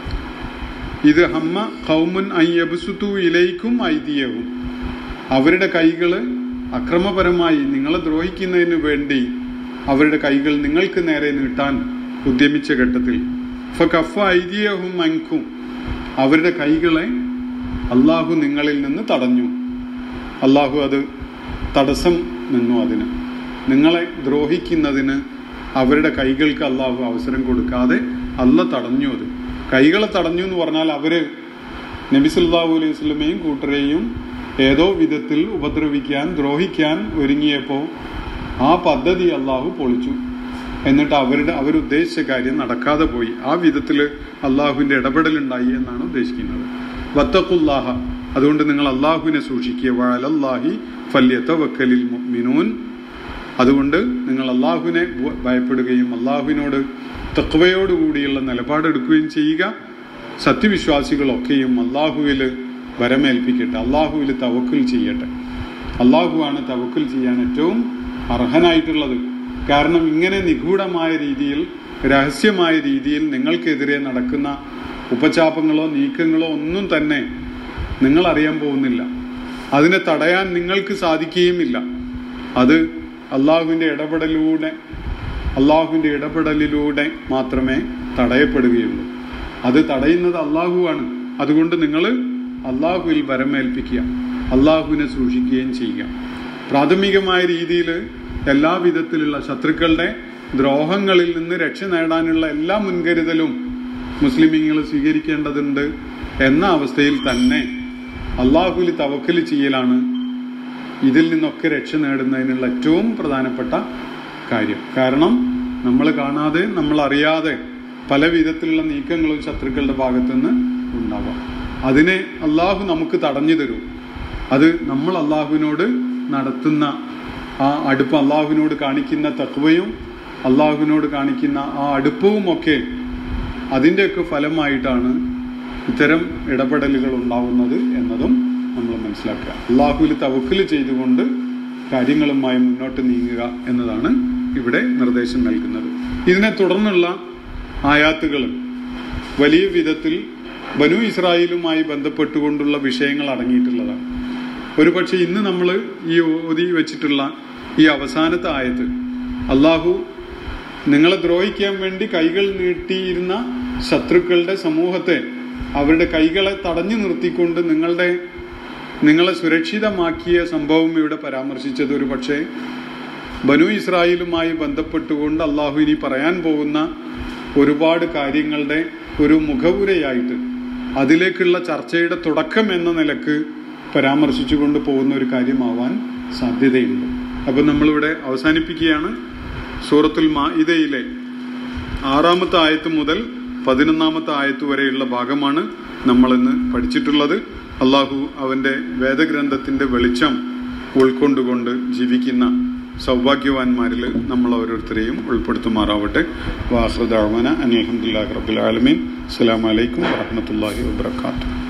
ഇത് ഹമ്മ ഖൗമുൻ അൻ യബ്സുതു ഇലൈക്കും ഐദിയഹും, അവരുടെ കൈകൾ അക്രമപരമായി നിങ്ങളെ ദ്രോഹിക്കുന്നതിന് വേണ്ടി അവരുടെ കൈകൾ നിങ്ങൾക്ക് നേരെ നീട്ടാൻ ഉദ്യമിച്ച ഘട്ടത്തിൽ ഫകഫ ഐദിയഹും അൻകും, അവരുടെ കൈകളെ അള്ളാഹു നിങ്ങളിൽ നിന്ന് തടഞ്ഞു. അള്ളാഹു അത് തടസ്സം നിന്നു. അതിന് നിങ്ങളെ ദ്രോഹിക്കുന്നതിന് അവരുടെ കൈകൾക്ക് അള്ളാഹു അവസരം കൊടുക്കാതെ തടഞ്ഞു. അത് കൈകളെ തടഞ്ഞു എന്ന് പറഞ്ഞാൽ അവര് നബി സല്ലല്ലാഹു അലൈഹി വസല്ലമയും കൂട്ടരെയും ഏതോ വിധത്തിൽ ഉപദ്രവിക്കാൻ, ദ്രോഹിക്കാൻ ഒരുങ്ങിയപ്പോൾ ആ പദ്ധതി അള്ളാഹു പൊളിച്ചു. എന്നിട്ട് അവരുദ്ദേശിച്ച കാര്യം നടക്കാതെ പോയി. ആ വിധത്തിൽ അള്ളാഹുവിന്റെ ഇടപെടലുണ്ടായി എന്നാണ് ഉദ്ദേശിക്കുന്നത്. വത്തഖുല്ലാഹ, അതുകൊണ്ട് നിങ്ങൾ അള്ളാഹുവിനെ സൂക്ഷിക്കുക. വഅലല്ലാഹി ഫല്യതവക്കലിൽ മുഅ്മിനൂൻ, അതുകൊണ്ട് നിങ്ങൾ അള്ളാഹുവിനെ ഭയപ്പെടുകയും അള്ളാഹുവിനോട് തഖ്വയോടുകൂടിയുള്ള നിലപാടെടുക്കുകയും ചെയ്യുക. സത്യവിശ്വാസികളൊക്കെയും അള്ളാഹുവിൽ വരമേൽപ്പിക്കട്ടെ, അള്ളാഹുവിൽ തവക്കുൽ ചെയ്യട്ടെ. അള്ളാഹുവാണ് തവക്കുൽ ചെയ്യാൻ ഏറ്റവും അർഹനായിട്ടുള്ളത്. കാരണം ഇങ്ങനെ നിഗൂഢമായ രീതിയിൽ, രഹസ്യമായ രീതിയിൽ നിങ്ങൾക്കെതിരെ നടക്കുന്ന ഉപചാപങ്ങളോ നീക്കങ്ങളോ ഒന്നും തന്നെ നിങ്ങൾ അറിയാൻ പോകുന്നില്ല. അതിനെ തടയാൻ നിങ്ങൾക്ക് സാധിക്കുകയുമില്ല. അത് അള്ളാഹുവിന്റെ ഇടപെടലിലൂടെ മാത്രമേ തടയപ്പെടുകയുള്ളൂ. അത് തടയുന്നത് അള്ളാഹുവാണ്. അതുകൊണ്ട് നിങ്ങൾ അള്ളാഹുവിൽ വരമേൽപ്പിക്കുക, അള്ളാഹുവിനെ സൂക്ഷിക്കുകയും ചെയ്യുക. പ്രാഥമികമായ രീതിയിൽ എല്ലാ വിധത്തിലുള്ള ശത്രുക്കളുടെ ദ്രോഹങ്ങളിൽ നിന്ന് രക്ഷ നേടാനുള്ള എല്ലാ മുൻകരുതലും മുസ്ലിമീങ്ങൾ സ്വീകരിക്കേണ്ടതുണ്ട് എന്ന അവസ്ഥയിൽ തന്നെ അള്ളാഹുവിൽ തവക്കൽ ചെയ്യലാണ് ഇതിൽ നിന്നൊക്കെ രക്ഷ നേടുന്നതിനുള്ള ഏറ്റവും പ്രധാനപ്പെട്ട കാര്യം. കാരണം നമ്മൾ കാണാതെ, നമ്മൾ അറിയാതെ പല വിധത്തിലുള്ള നീക്കങ്ങളും ശത്രുക്കളുടെ ഭാഗത്തുനിന്ന് ഉണ്ടാവാം. അതിനെ അള്ളാഹു നമുക്ക് തടഞ്ഞു തരും. അത് നമ്മൾ അള്ളാഹുവിനോട് നടത്തുന്ന ആ അടുപ്പം, അള്ളാഹുവിനോട് കാണിക്കുന്ന തഖ്വയും അള്ളാഹുവിനോട് കാണിക്കുന്ന ആ അടുപ്പവും ഒക്കെ അതിൻ്റെയൊക്കെ ഫലമായിട്ടാണ് ഇത്തരം ഇടപെടലുകൾ ഉണ്ടാവുന്നത് എന്നതും നമ്മൾ മനസ്സിലാക്കുക. അള്ളാഹുവിൽ തവക്കുൽ ചെയ്തുകൊണ്ട് കാര്യങ്ങളുമായി മുന്നോട്ട് നീങ്ങുക എന്നതാണ് ഇവിടെ നിർദ്ദേശം നൽകുന്നത്. ഇതിനെ തുടർന്നുള്ള ആയാത്തുകൾ വലിയ വിധത്തിൽ ബനു ഇസ്രായേലുമായി ബന്ധപ്പെട്ടുകൊണ്ടുള്ള വിഷയങ്ങൾ അടങ്ങിയിട്ടുള്ളതാണ്. ഒരുപക്ഷെ ഇന്ന് നമ്മൾ ഈ ഓതി വെച്ചിട്ടുള്ള ഈ അവസാനത്തെ ആയത്ത്, അള്ളാഹു നിങ്ങളെ ദ്രോഹിക്കാൻ വേണ്ടി കൈകൾ നീട്ടിയിരുന്ന ശത്രുക്കളുടെ സമൂഹത്തെ, അവരുടെ കൈകളെ തടഞ്ഞു നിർത്തിക്കൊണ്ട് നിങ്ങളെ സുരക്ഷിതമാക്കിയ സംഭവം ഇവിടെ പരാമർശിച്ചത് ഒരു പക്ഷേ ബനു ഇസ്രായേലുമായി ബന്ധപ്പെട്ടുകൊണ്ട് അള്ളാഹു ഇനി പറയാൻ പോകുന്ന ഒരുപാട് കാര്യങ്ങളുടെ ഒരു മുഖവുരയായിട്ട്, അതിലേക്കുള്ള ചർച്ചയുടെ തുടക്കം എന്ന നിലക്ക് പരാമർശിച്ചുകൊണ്ട് പോകുന്ന ഒരു കാര്യമാവാൻ സാധ്യതയുണ്ട്. അപ്പോൾ നമ്മളിവിടെ അവസാനിപ്പിക്കുകയാണ്. സൂറത്തുൽ മാഇദയിലെ 6-ാമത്തെ ആയത്ത് മുതൽ 11-ാമത്തെ ആയത്ത് വരെയുള്ള ഭാഗമാണ് നമ്മളിന്ന് പഠിച്ചിട്ടുള്ളത്. അള്ളാഹു അവന്റെ വേദഗ്രന്ഥത്തിന്റെ വെളിച്ചം ഉൾക്കൊണ്ടുകൊണ്ട് ജീവിക്കുന്ന സൗഭാഗ്യവാന്മാരിൽ നമ്മൾ ഓരോരുത്തരെയും ഉൾപ്പെടുത്തുമാറാവട്ടെ. വാഖിറു ദഅ്വാനാ അനിൽ ഹംദുലില്ലാഹി റബ്ബിൽ ആലമീൻ. അസ്സലാമു അലൈക്കും വറഹ്മത്തുള്ളാഹി വബറകാതുഹു.